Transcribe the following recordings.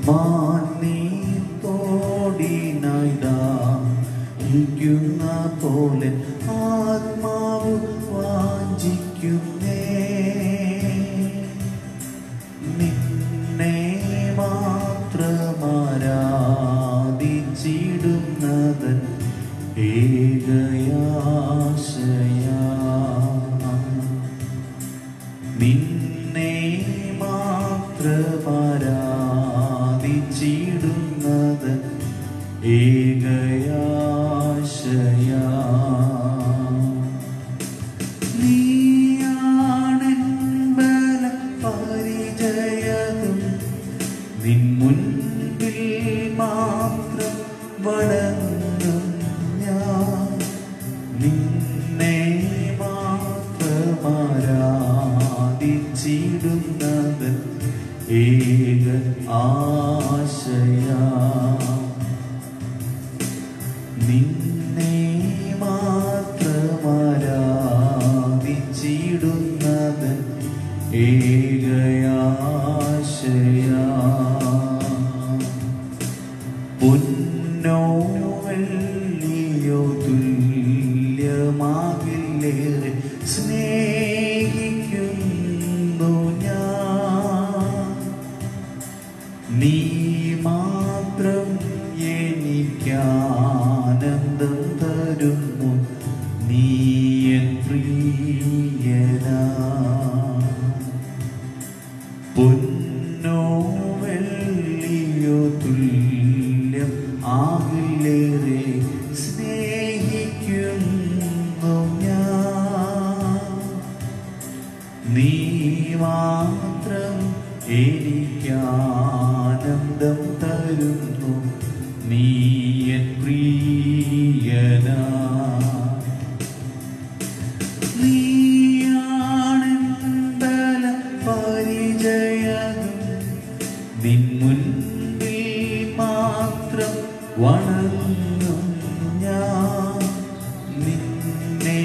മാനീത്തോടിനായി ദാഹിക്കുന്ന പോലെ ആത്മാവ് വാഞ്ചിക്കുന്നേ. നിന്നെ മാത്രമാരാധിച്ചിടുന്നത് ഏകയാശയാ. നിന്നെ മാത്രമാരാധിച്ചിടുന്നത് ഏകയാശയാ. നീയാണെൻ ബലപരിചയതും നിൻ മുൻപിൽ മാത്രം വണങ്ങും ഞാൻ. നിന്നെ മാത്രമാരാധിച്ചിടുന്നത് ഏക ആശയാ. നിന്നെ മാത്രമാരാധിച്ചിടുന്നത് ഏകയാശയാ. പൊന്നോ വെള്ളിയോ തുല്യമാകില്ലേറെ സ്നേഹിക്കുന്നു ഞാൻ. നീ മാത്രം എനിക്കാനന്ദം തരുന്നു, നീ എൻ പ്രിയനാ. പൊന്നോ വെള്ളിയോ തുല്യം ആകില്ലേറെ സ്നേഹിക്കുന്നു ഞാൻ. നീ മാത്രം എനിക്കാനന്ദം തരുന്നു, നീ എൻ പ്രിയനാ. നീയാണെൻ ബലപരിചയതും നിൻ മുൻപിൽ മാത്രം വണങ്ങും ഞാൻ. നിന്നെ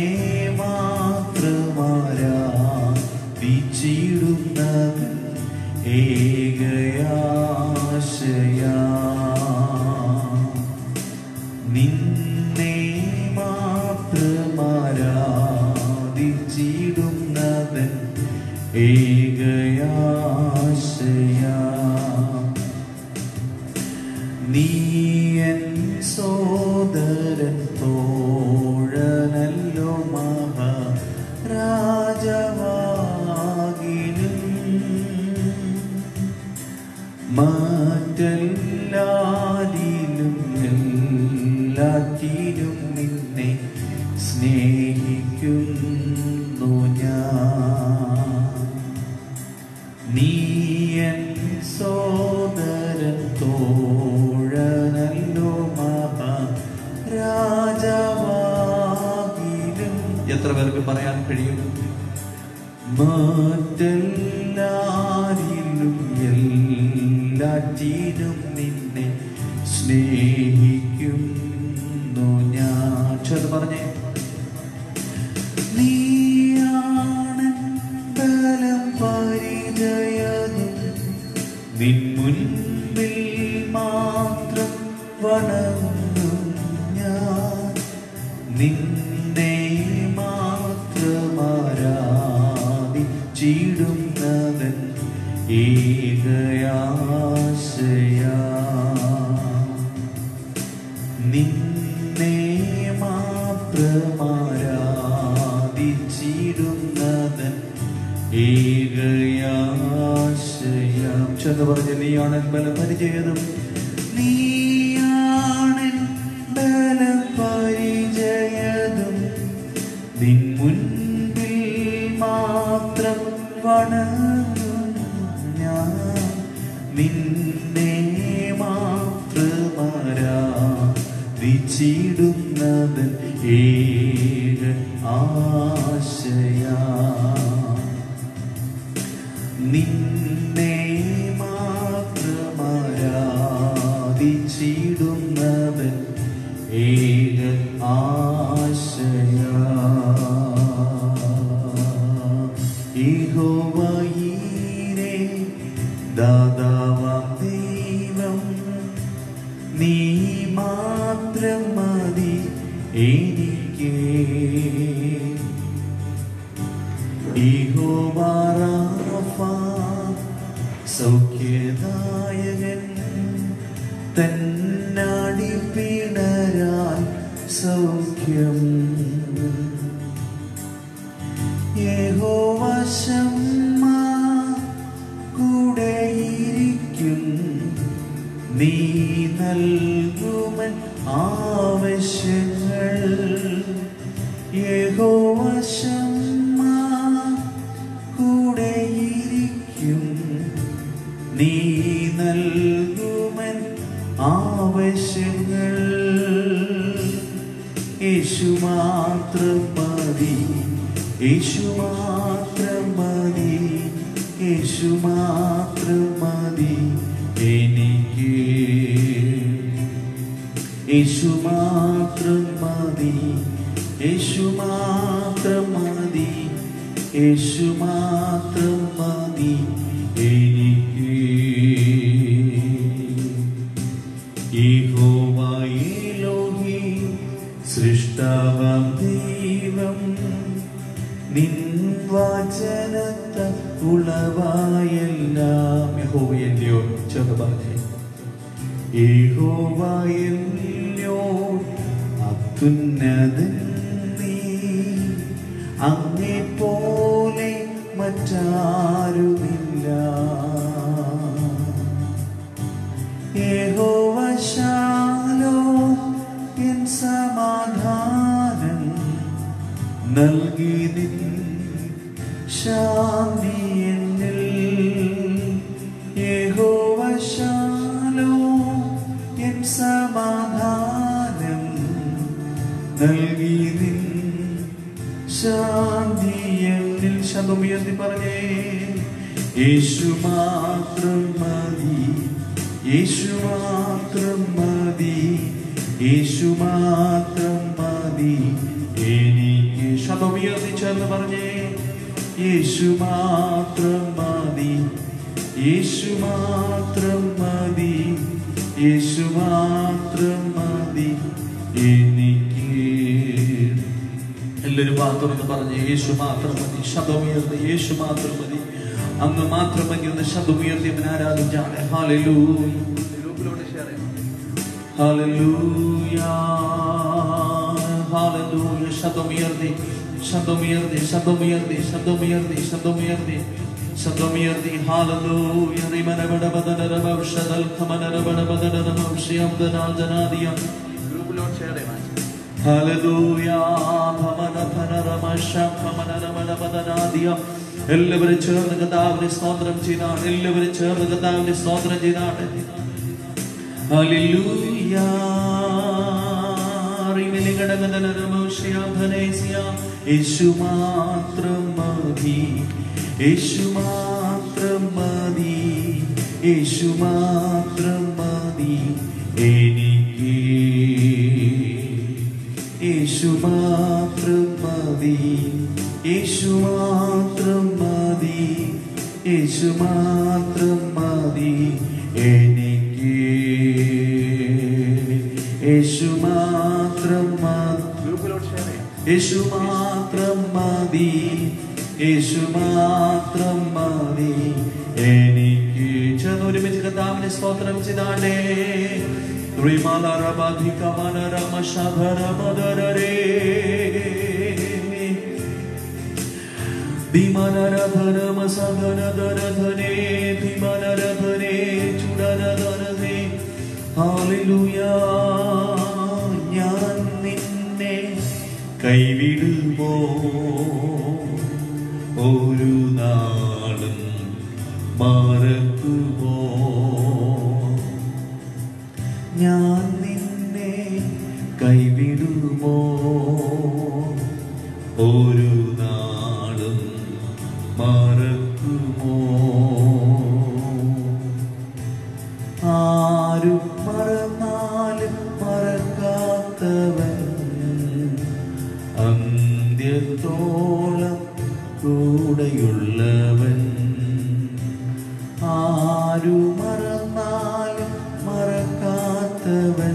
മാത്രമാരാധിച്ചിടുന്നത് ഏകയാശയാ. നിന്നെ മാത്രമാരാധിച്ചിടുന്നത് ഏകയാശയാ. നീ എൻ സോദരൻ തോഴനല്ലോ മഹാരാജവാകിലും. മറ്റെല്ലാരിലും എല്ലാറ്റിലും നിന്നെ സ്നേഹിക്കുന്നു ഞാൻ. നീ എൻ സോദരൻ തോഴനല്ലോ മഹാരാജവാകിലും. എത്ര പേർക്ക് പറയാൻ കഴിയും? മറ്റെല്ലാരിലും എല്ലാറ്റിലും നിന്നെ സ്നേഹിക്കുന്നു ഞാൻ. ചേർന്ന് പറഞ്ഞേ. നീയാണ് ബലം പരിചയതും നിൻ മുൻപിൽ മാത്രം വണങ്ങും ഞാൻ. നിന്നെ മാത്രമാരാധിച്ചിടുന്നത് ഏകയാശയാ. നിന്നെ മാത്രമാരാധിച്ചിടുന്നത് ഏകയാശയാ. ചെന്ന് പറഞ്ഞ് നീയാണ് ബലപരിചയതും. നീയാണ് ബലപരിചയതും നിൻ മുൻപിൽ മാത്രം വണങ്ങും ഞാൻ. നിന്നെ മാത്രമാരാധിച്ചിടുന്നത് ഏക ആശയാ. നിന്നെ മാത്രമാരാധിച്ചിടുന്നത് ഏക ആശയാ. യഹോവ ഈരേ ദാതാവാം ദൈവം സൗഖ്യദായകൻ തന്നാടി പിണരാൻ സൗഖ്യം. യഹോവ ശമ്മാ കൂടെയിരിക്കും, നീ നൽകുമൻ ആവശ്യങ്ങൾ. യഹോവ ശമ്മാ കൂടെയിരിക്കും, നീ നൽകുമൻ ആവശ്യങ്ങൾ. യേശു മാത്രം മതി, യേശു മാത്രം മതി, യേശു മാത്രം മതി എനിക്ക്. യേശു മാത്രം മതി, യേശു മാത്രം മതി, യേശു മാത്രം മതി എനിക്ക്. യഹോവ എലോഹീം സൃഷ്ടാവാം ദൈവം, നിൻ വചനത്താൽ ഉളവായെല്ലാം. യഹോവയല്ലയോ ചേർന്ന് പറഞ്ഞേ. യഹോവയല്ലയോ അത്യുന്നതൻ, നീ അങ്ങെപ്പോലെ മറ്റാരുമില്ല. യഹോവ ശാലോം, എൻ സമാധാനം നൽകി നിൻ ശാന്തി എന്നിൽ. യഹോവ ശാലോം, എൻ സമാധാനം നൽകി നിൻ ശാന്തി എന്നിൽ. ശബ്ദമുയർത്തി പറഞ്ഞേ. യേശു മാത്രം മതി, യേശു മാത്രം മതി, യേശു മാത്രം മതി എനിക്ക്. ശബ്ദമുയർത്തി ചേർന്ന് പറഞ്ഞേ. യേശു മാത്രം മതി, യേശു മാത്രം മതി, യേശു മാത്രം മതി എനിക്ക്. എല്ലാവരും വാർത്തന്ന് പറഞ്ഞേ. യേശു മാത്രം മതി. ശബ്ദമുയർത്തി യേശു മാത്രം മതി, അങ്ങ് മാത്രം മതി എന്ന് ശബ്ദമുയർത്തി അവൻ ആരാധിച്ചാണ്. Hallelujah, hallelujah, hallelujah. ശബ്ദമുയർത്തി, ശബ്ദമുയർത്തി, ശബ്ദമുയർത്തി, ശബ്ദമുയർത്തി, ശബ്ദമുയർത്തി, ശബ്ദമുയർത്തി. ഹല്ലേലൂയ. റിമനബടബദനരബൗഷദൽ ഖമനരബടബദനരബൗഷിയംദനാദനാദിയം. ഗ്രൂപ്പിലോട്ട് ഷെയർ ചെയ്യണം. ഹല്ലേലൂയ. ഖമനധനരമശഖമനരബടബദനാദിയം. എല്ലാവരും ചേർന്ന് കർത്താവിനെ സ്തോത്രം ചെയ്താണ്. എല്ലാവരും ചേർന്ന് കർത്താവിനെ സ്തോത്രം ചെയ്താണ്. ഹല്ലേലൂയ. യേശു മാത്രം മതി, യേശു മാത്രം മതി, യേശു മാത്രം മതി എനിക്ക്. യേശു മാത്രം മതി, യേശു മാത്രം മതി, യേശു മാത്രം മതി എനിക്ക്. യേശു മാത്രം മതി, യേശു മാത്രം മതി, യേശു മാത്രം മതി എനിക്ക്. ചേർന്ന് ഒരുമിച്ച് കർത്താവിനെ സ്തോത്രം ചെയ്താണ്ടേ. ഞാൻ നിന്നെ കൈവിടുമോ ഒരു നാളും മറക്കുമോ? ഞാൻ നിന്നെ കൈവിടുമോ ഒരു നാളും മറക്കുമോ? ആരും മറന്നാലും മറക്കാത്തവൻ അന്ത്യത്തോളം കൂടെയുള്ളവൻ. ആരും മറന്നാലും മറക്കാത്തവൻ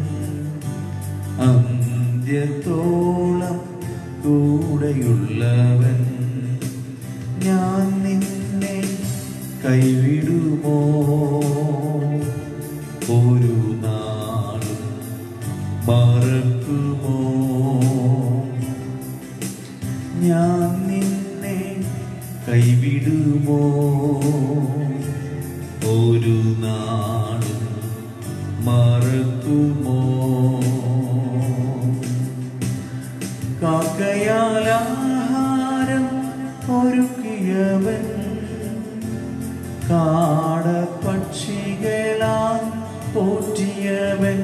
അന്ത്യത്തോളം കൂടെയുള്ളവൻ. ഞാൻ നിന്നെ കൈവിടുമോ ഒരു നാളും മറക്കുമോ ഞാൻ നിന്നെ കൈവിടുമോ ഒരു നാളും മറക്കുമോ കാക്കയാൽ ആഹാരം ഒരുക്കിയവൻ കാടപ്പക്ഷികളാൽ പോറ്റിയവൻ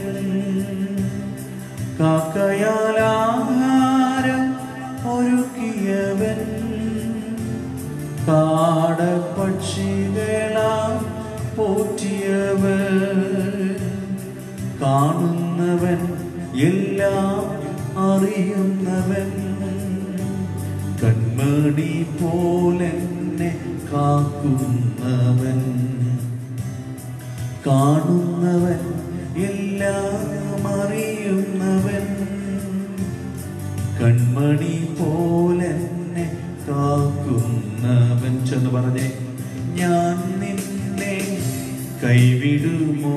കാക്കയാൽ ആഹാരം ഒരുക്കിയവൻ കാടപ്പക്ഷികളാൽ പോറ്റിയവൻ കാണുന്നവൻ എല്ലാം അറിയുന്നവൻ കൺമണി പോലെന്നെ കാക്കുന്നവൻ കാണുന്നവൻ എല്ലാം അറിയുന്നവൻ കൺമണി പോലെന്നെ കാക്കുന്നവൻ ചെന്ന് പറഞ്ഞേ ഞാൻ നിന്നെ കൈവിടുമോ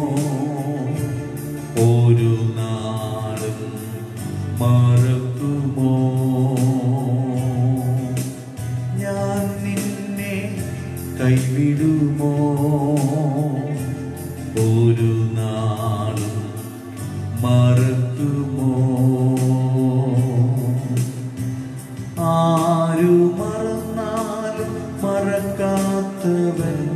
ഒരു നാളും മറക്കുമോ ഞാൻ നിന്നെ കൈവിടുമോ ഒരു നാളും മറക്കുമോ ആരു മറന്നാലും മറക്കാത്തവൻ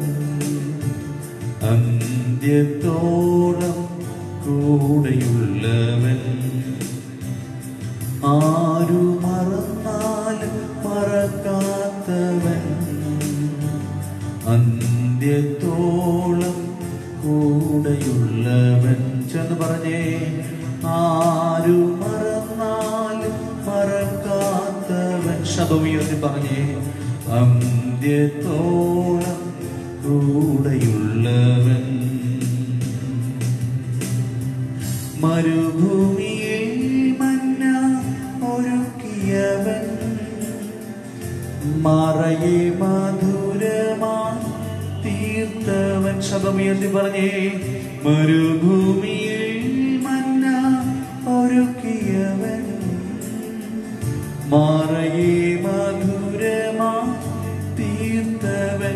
അന്ത്യത്തോളം കൂടെയുള്ളവൻ ആരു മറന്നാലും മറക്കാത്തവൻ അന്ത്യത്തോളം കൂടെയുള്ളവൻ ചെന്ന് പറഞ്ഞേ ആരു മറന്നാലും മറക്കാത്തവൻ ശബ്ദമുയർത്തി പറഞ്ഞേ അന്ത്യത്തോളം കൂടെയുള്ളവൻ മരുഭൂമിയിൽ മന്ന ഒരുക്കിയവൻ മറയെ മധുരമാ തീർത്തവൻ ശബ്ദമുയർത്തി പറഞ്ഞേ മരുഭൂമിയിൽ മന്ന ഒരുക്കിയവൻ മറയെ മധുരമാ തീർത്തവൻ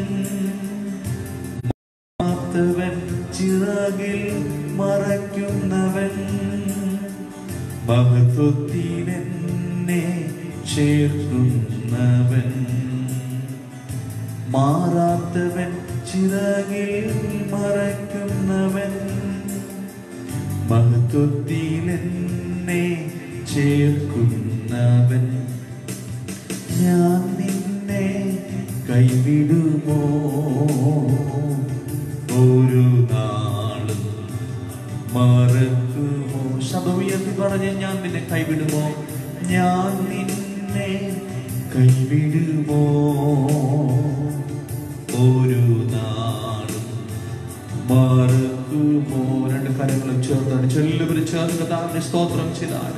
മാത്തവൻ ചിറകിൽ മറയ്ക്കുന്നവൻ മഹത്വത്തിനെന്നെ ചേർക്കുന്നവൻ മാറാത്തവൻ ചിറകിൽ മറയ്ക്കുന്നവൻ മഹത്വത്തിനെന്നെ ചേർക്കുന്നവൻ ഞാൻ നിന്നെ കൈവിടുമോ ഒരു നാളും മറക്കുമോ ശബ്ദമുയർത്തി പറഞ്ഞ് ഞാൻ നിന്നെ കൈവിടുമോ ഞാൻ നിന്നെ കൈവിടുമോ ഒരു നാളും മറക്കുമോ രണ്ട് കാര്യങ്ങളും ചേർത്താണ് ചെല്ലുവരും ചേർന്ന് കർത്താവിനെ സ്തോത്രം ചെയ്താണ്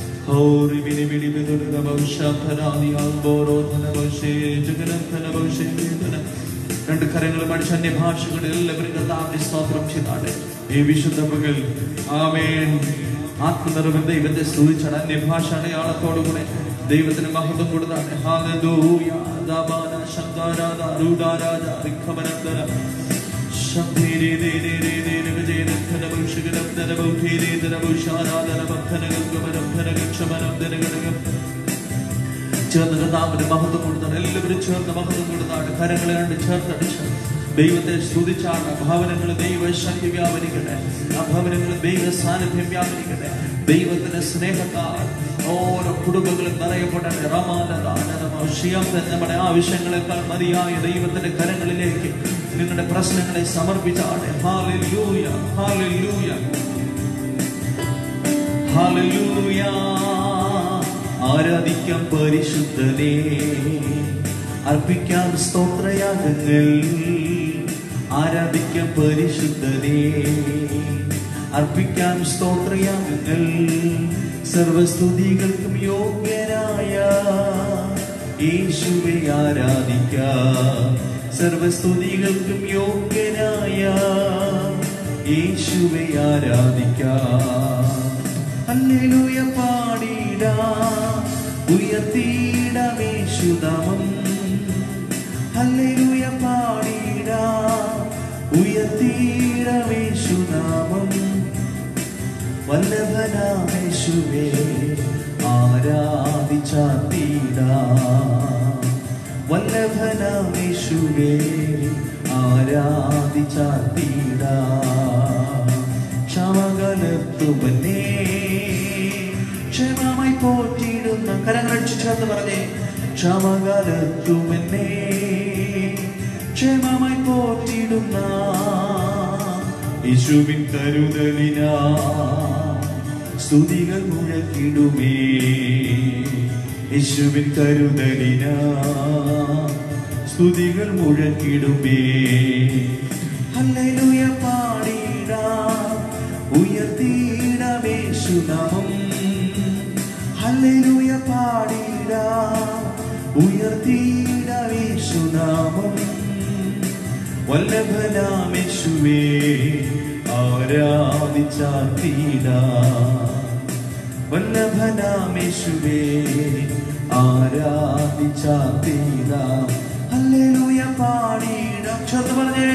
രണ്ട് കരങ്ങളും അടിച്ച് അന്യഭാഷകളിൽ എല്ലാവരും കർത്താവിനെ സ്തോത്രം ചെയ്താണ് ഈ വിശുദ്ധ പകൽ ആമേൻ ആത്മനിറവിൽ ദൈവത്തെ സ്തുതിച്ചാണ് അന്യഭാഷ അടയാളത്തോടുകൂടെ ദൈവത്തിന് മഹത്വം കൊടുത്താണ് ഹല്ലേലൂയ ദാബാന ശബ്ദാരാധ രൂഢാരാധ റിഖമനന്ദന ശബ്ദേരേ ദേരേ ദേരേ ഗജേനന്ദന ഭൗഷകനന്ദന ഭൗധേരേ ദന ഭൗഷാരാധന ഭക്തനഗം ഗമനന്ദന ക്ഷമനം ദനഗണകം ചേർന്ന് കർത്താവിന് മഹത്വം കൊടുത്താണ് എല്ലാവരും ചേർന്ന് മഹത്വം കൊടുത്താണ് കരങ്ങളെ കണ്ട് ചേർത്തടിച്ച് ദൈവത്തെ സ്തുതിച്ചാണ് ഭവനങ്ങളിൽ ദൈവ ശക്തി വ്യാപരിക്കട്ടെ ആ ഭവനങ്ങളിൽ ദൈവ സാന്നിധ്യം വ്യാപരിക്കട്ടെ ദൈവത്തിന്റെ സ്നേഹത്താൽ ഓരോ കുടുംബങ്ങളും നിറയപ്പെടട്ടെ നമ്മുടെ ആവശ്യങ്ങളെക്കാൾ മതിയായ ദൈവത്തിന്റെ കരങ്ങളിലേക്ക് നിങ്ങളുടെ പ്രശ്നങ്ങളെ സമർപ്പിച്ചാണ് ഹല്ലേലൂയ ഹല്ലേലൂയ ഹല്ലേലൂയ ആരാധിക്കാം പരിശുദ്ധനേ അർപ്പിക്കാം സ്തോത്രയാഗങ്ങൾ ആരാധിക്കാം പരിശുദ്ധനേ അർപ്പിക്കാം സ്തോത്രയാഗങ്ങൾ സർവസ്തുതികൾക്കും യോഗ്യനായ യേശുവെ ആരാധിക്കാം സർവസ്തുതികൾക്കും യോഗ്യനായ യേശുവെ ആരാധിക്കാം. ഹല്ലേലൂയ പാടിടാം, ഉയർത്തിയിടാം യേശുനാമം. ഹല്ലേലൂയ പാടിടാം, ഉയർത്തിയിടാം യേശുനാമം. വല്ലഭനാം യേശുവേ ആരാധിച്ചാർത്തിടാം. വല്ലഭനാം യേശുവേ ആരാധിച്ചാർത്തിടാം. ക്ഷമകലത്തുവനെ ക്ഷേമമായി പോറ്റിയിടുന്ന കരങ്ങളടിച്ചു ചേർന്ന് പറഞ്ഞേ, ക്ഷമകലത്തുവനെ ക്ഷേമമായി പോറ്റിയിടുന്ന യേശുവിൻ കരുതലിനാ സ്തുതികൾ മുഴക്കിടുമേ. യേശുവിൻ കരുതലിനാ സ്തുതികൾ മുഴക്കിടുമേ. ഹല്ലേലൂയ പാടിടാം, ഉയർത്തിയിടാം യേശുനാമം. ഹല്ലേലൂയ പാടിടാം, ഉയർത്തിയിടാം യേശുനാമം. വല്ലഭനാം യേശുവേ ആരാധിച്ചാർത്തിടാം. വല്ലഭനാം യേശുവേ ആരാധിച്ചാർത്തിടാം. ഹല്ലേലൂയ പാടിടാം, ചേർന്ന് പറഞ്ഞേ,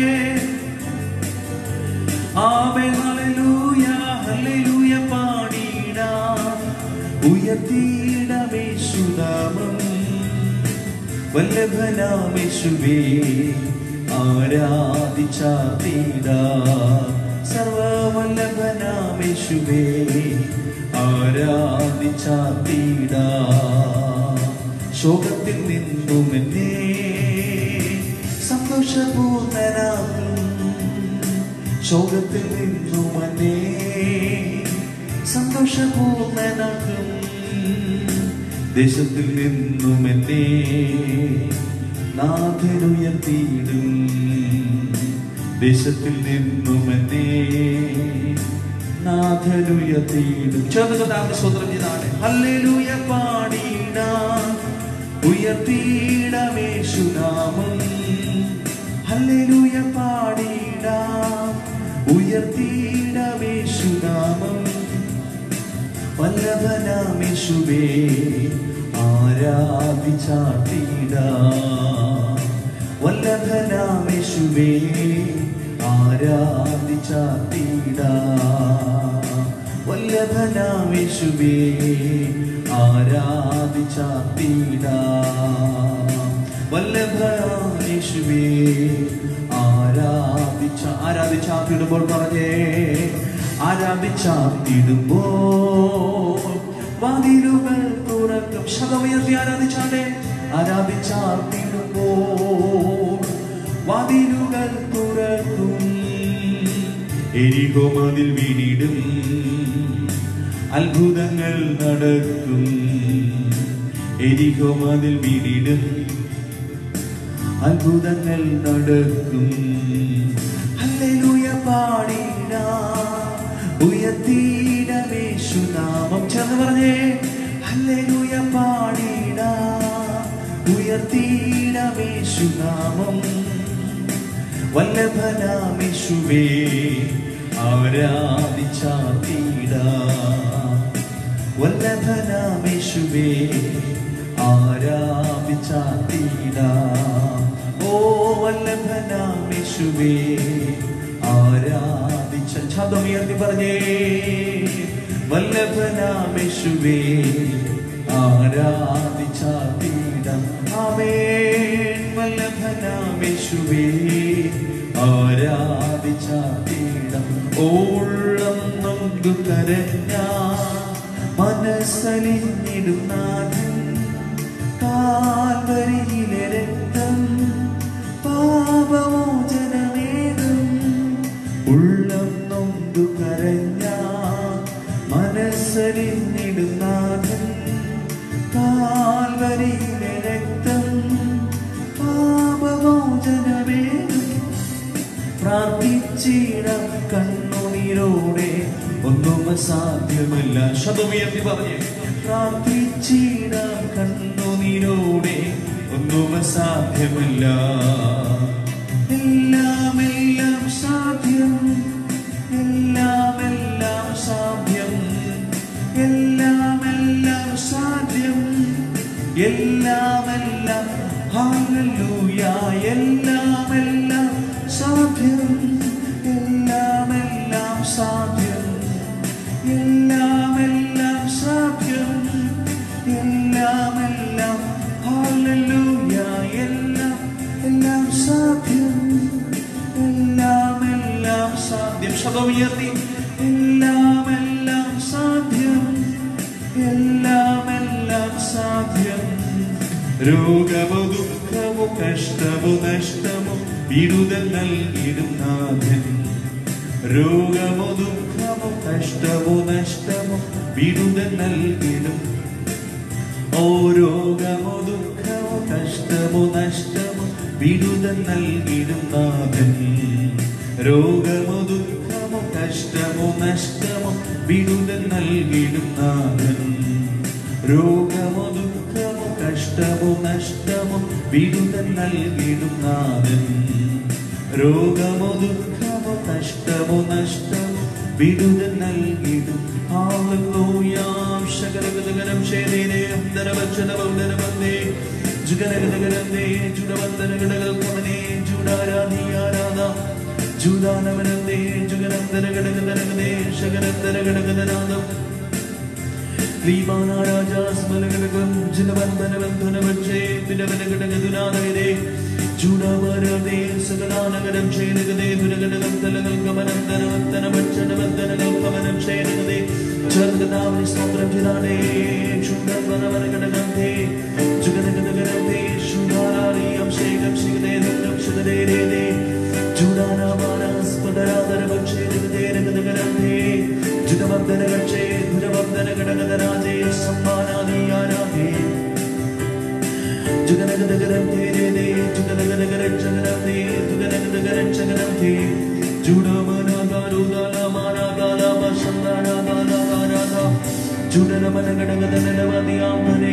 ആമേൻ ഹല്ലേലൂയ. ഹല്ലേലൂയ പാടിടാം, ഉയർത്തിയിടാം യേശുനാമം. വല്ലഭനാം യേശുവേ ആരാധിച്ചാർത്തിടാം. സർവവല്ലഭനാം യേശുവേ ആരാധിച്ചാർത്തിടാം. ശോകത്തിൽ നിന്നും എന്നെ സന്തോഷപൂർണ്ണനാകും. ശോകത്തിൽ നിന്നും എന്നെ സന്തോഷപൂർണ്ണനാകും. ദേശത്തിൽ നിന്നും എന്നെ നാഥനുയർത്തിയിടും. ദേശത്തിൽ നിന്നും എന്നെ നാഥനുയർത്തിയിടും. ചേർന്ന് സ്വതന്ത്രം ചെയ്താണ്. ഹല്ലേലൂയ പാടിടാം, ഉയർത്തിയിടാം യേശുനാമം. ഹല്ലേലൂയ പാടിടാം, ഉയർത്തിയിടാം യേശുനാമം. വല്ലഭനാം യേശുവേ ആരാധിച്ചാർത്തിടാം. വല്ലഭനാം യേശുവേ ആരാധിച്ചാർത്തിടാം. വല്ലഭനാം യേശുവേ ആരാധിച്ചാർത്തിടാം. വല്ലഭനാം യേശുവേ ആരാധിച്ചാർത്തിടുമ്പോൾ പറഞ്ഞേ, ആരാധിച്ചാർത്തിടുമ്പോൾ വാതിലുകൾ തുറക്കും. ശബ്ദമുയർത്തി ആരാധിച്ചാട്ടെ. ആരാധിച്ചാർത്തിടുമ്പോൾ വാതിലുകൾ തുറക്കും. എരിഹോ മതിൽ വീണിടും, അത്ഭുതങ്ങൾ നടക്കും. എരിഹോ മതിൽ വീണിടും, അത്ഭുതങ്ങൾ നടക്കും. ഹല്ലേലൂയ പാടിടാം, ഉയർത്തിയിടാം യേശുനാമം. ചേർന്ന് പറഞ്ഞേ, ഹല്ലേലൂയ പാടിടാം, ഉയർത്തിയിടാം യേശുനാമം. വല്ലഭനാം യേശുവേ ആരാധിച്ചാർത്തിടാം. വല്ലഭനാം യേശുവേ ആരാധിച്ചാർത്തിടാം. ഓ വല്ലഭനാം യേശുവേ ആരാധിച്ച. ശബ്ദമുയർത്തി പറഞ്ഞേ, വല്ലഭനാം യേശുവേ ആരാധിച്ചാർത്തിടാം. ആമേൻ. വല്ലഭനാം യേശുവേ ആരാധിച്ചാർത്തിടാം. ഓളം നൊന്തു കരഞ്ഞ മനസ്സലിഞ്ഞിടും നാഥൻ. കാൽവരിയിലെ രക്തം പാപമോചനമേകും. ഉള്ളം നൊന്തു കരഞ്ഞ മനസ്സലിഞ്ഞിടും നാഥൻ. കാൽവരിയിലെ രക്തം പാപമോചനമേകും. പ്രാർത്ഥിച്ചിടാം കണ്ണുനീരോടെ, ഒന്നും അസാധ്യമല്ല. ശബ്ദമുയർത്തി പറഞ്ഞേ, പ്രാർത്ഥിച്ചിടാം കണ്ണുനീരോടെ, ഒന്നും അസാധ്യമല്ല. എല്ലാം എല്ലാം ഹല്ലേലൂയ എല്ലാം എല്ലാം സാധ്യം എല്ലാം എല്ലാം സാധ്യം എല്ലാം എല്ലാം സാധ്യം എല്ലാം എല്ലാം ഹല്ലേലൂയ എല്ലാം എല്ലാം സാധ്യം എല്ലാം എല്ലാം സാധ്യം ശബ്ദം ഉയർത്തി എല്ലാം എല്ലാം സാധ്യം എല്ലാം എല്ലാം സാധ്യം രോഗമോ ദുഃഖമോ കഷ്ടമോ നഷ്ടമോ വിടുതൽ നൽകിടും നാഥൻ രോഗമോ ദുഃഖമോ കഷ്ടമോ നഷ്ടമോ വിടുതൽ നൽകിടും ഓ രോഗമോ ദുഃഖമോ കഷ്ടമോ നഷ്ടമോ വിടുതൽ നൽകിടും നാഥൻ രോഗമോ ദുഃഖമോ കഷ്ടമോ നഷ്ടമോ വിടുതൽ നൽകിടും നാഥൻ രോഗമോ ദുഃഖമോ കഷ്ടമോ നഷ്ടമോ വിടുതൽ നൽകിടും നാഥൻ രോഗമോ ദുഃഖമോ കഷ്ടമോ നഷ്ടമോ വിടുതൽ നൽകിടും ഹല്ലേലൂയ ശകലഗദഗരം ശേനേ അന്തരവചനവൗദനവന്ദേ ജുഗനഗദഗരന്ദേ ജുഡവന്ദനഗദഗൽ കമനേ ജുഡാരാധിയാരാധ ജുദാനവനന്ദേ ജുഗനന്ദരഗദഗദരഗദേ ശകനന്ദരഗദഗദനാദം ലീബാന രാജാസ്മലഗദഗം ജുനവന്ദനവന്ദനവച്ചേ വിലവനഗദഗദുനാദൈദേ ജുഡവരദേ സകലാനഗരം ശേനഗദേ ദുരഗദഗം തലഗൽ കമനന്ദനവന്ദനവച്ചനവന്ദനഗൽ കമനം ശേനഗദേ ജഗദാവനി സ്തോത്രം ജിദാനേ ചുണ്ടവനവനഗദഗന്തേ ജുഗനഗദഗരന്തേ ശുദ്ധാരാരി അഭിഷേകം ശിഗദേ ദുരം ശുദ്ധദേരേദേ ജുഡാനാമാനസ്പദരാധരവക്ഷേ രഗദഗരന്തേ ജുഡവന്ദനഗക്ഷേ ദുരവന്ദനഗദഗദരാജേ സമ്മാനാദിയാരാധേ ജുഗനഗദഗരന്തേ രേദേ ജുഗനഗദഗരക്ഷഗരന്തേ ജുഗനഗദഗരക്ഷഗരന്തേ ജുഡമനഗരുദലമാനഗലമശന്ദനഗലഗരാധ ജുഡനമനഗദഗദനവദിയാംബരേ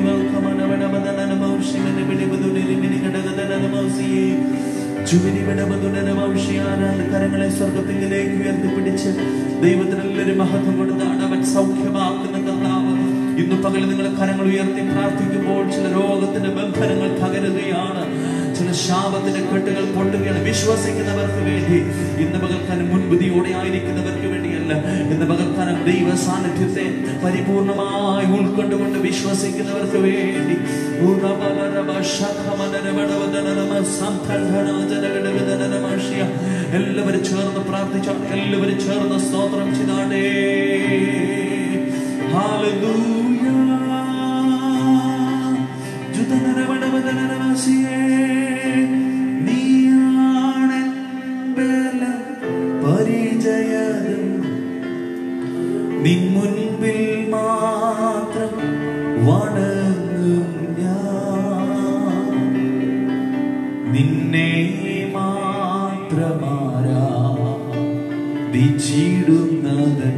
ദുവൽക്കമനവനമദനമൗഷിമനിബിഡിബുദുനിലിനിഗദഗദനമൗസിയേ ജുബിനിബിഡബുദുനമൗഷിയാന കരങ്ങളെ സ്വർഗ്ഗത്തിലേക്ക് ഉയർത്തിപ്പിടിച്ച് ദൈവത്തിനെല്ലാവരും മഹത്വം കൊടുത്താണ് അവൻ സൗഖ്യമാക്കുന്ന കർത്താവ്. ഇന്ന് പകൽ നിങ്ങൾ കരങ്ങൾ ഉയർത്തി പ്രാർത്ഥിക്കുമ്പോൾ ചില രോഗത്തിന്റെ ബന്ധനങ്ങൾ തകരുകയാണ്, ചില ശാപത്തിന്റെ കെട്ടുകൾ പൊട്ടുകയാണ്. വിശ്വസിക്കുന്നവർക്ക് വേണ്ടി ഇന്ന് പകൽക്കാലം മുൻവിധിയോടെ ആയിരിക്കുന്നവർക്ക് വേണ്ടിയല്ല, ഇന്ന് പകൽക്കാലം ദൈവ സാന്നിധ്യത്തെ പരിപൂർണമായി ഉൾക്കൊണ്ടുകൊണ്ട് വിശ്വസിക്കുന്നവർക്ക് വേണ്ടി എല്ലാവരും ചേർന്ന് പ്രാർത്ഥിച്ചാണ്, എല്ലാവരും ചേർന്ന് സ്തോത്രം ചെയ്താടേ. ഹല്ലേലൂയ ജുദനരവടവദനരവസിയേ നീയാണ് ബലം പരിചയം നിൻ മുൻപിൽ മാത്രം വണങ്ങും ഞാൻ നിന്നെ മാത്രമാരാധിച്ചിടുന്നത്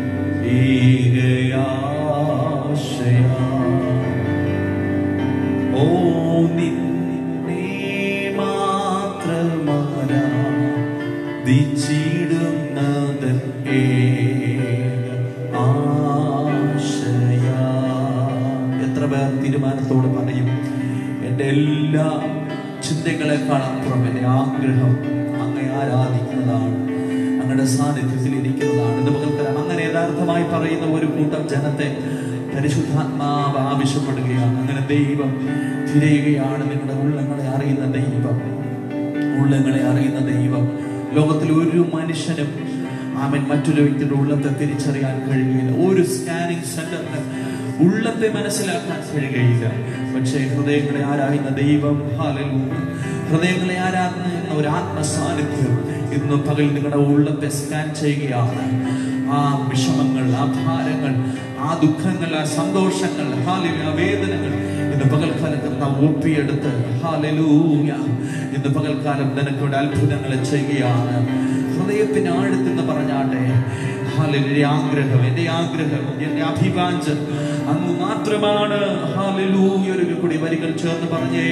ഏകയാശയാ. ഓ നിന്നെ മാത്രമാരാധിച്ചിടുന്നത് ആശയാ. എത്ര പേർ തീരുമാനത്തോട് പറയും, എൻ്റെ എല്ലാ ചിന്തകളെക്കാൾ അപ്പുറം എൻ്റെ ആഗ്രഹം അങ്ങയെ ആരാധിക്കുന്നതാണ്, അങ്ങയുടെ സാന്നിധ്യത്തിൽ ഇരിക്കുന്നതാണ്. ഇത് പകൽക്കാലം അങ്ങനെ യഥാർത്ഥമായി പറയുന്ന ഒരു കൂട്ടം ജനത്തെ പരിശുദ്ധാത്മാവ് ആവശ്യപ്പെടുകയാണ്. അങ്ങനെ ദൈവം തിരയുകയാണ്. നിങ്ങളുടെ ഉള്ളങ്ങളെ അറിയുന്ന ദൈവം, ഉള്ളങ്ങളെ അറിയുന്ന ദൈവം. ലോകത്തിൽ ഒരു മനുഷ്യനും മറ്റൊരു വ്യക്തിയുടെ ഉള്ളത്തെ തിരിച്ചറിയാൻ കഴിയുകയില്ല. ഒരു സ്കാനിങ് സെന്ററിന് ഉള്ളത്തെ മനസ്സിലാക്കാൻ കഴിയുകയില്ല. പക്ഷേ ഹൃദയങ്ങളെ ആരായുന്ന ദൈവം, ഹല്ലേലൂയ, ഹൃദയങ്ങളെ ആരാധന ഒരു ആത്മസാന്നിധ്യം ഇന്ന് പകൽ നിങ്ങളുടെ ഉള്ളത്തെ സ്കാൻ ചെയ്യുകയാണ്. ആ വിഷമങ്ങൾ, ആ ഭാരങ്ങൾ, ആ ദുഃഖങ്ങൾ, ആ സന്തോഷങ്ങൾ, ഹല്ലേലൂയ, വേദനകൾ ഇന്ന് പകൽക്കാലത്ത് നാം ഒപ്പിയെടുത്ത് ഹല്ലേലൂയ ഇന്ന് പകൽക്കാലം നിനക്കിവിടെ അത്ഭുതങ്ങൾ ചെയ്യുകയാണ്. ഹൃദയത്തിന് ആഴത്തെന്ന് പറഞ്ഞാട്ടെ, ഹല്ലേലൂയ, ആഗ്രഹം, എൻ്റെ ആഗ്രഹം, എൻ്റെ അഭിവാഞ്ചം അങ്ങ് മാത്രമാണ്. ഹല്ലേലൂയ, ഒരു കൂടി വരികൾ ചേർന്ന് പറഞ്ഞേ,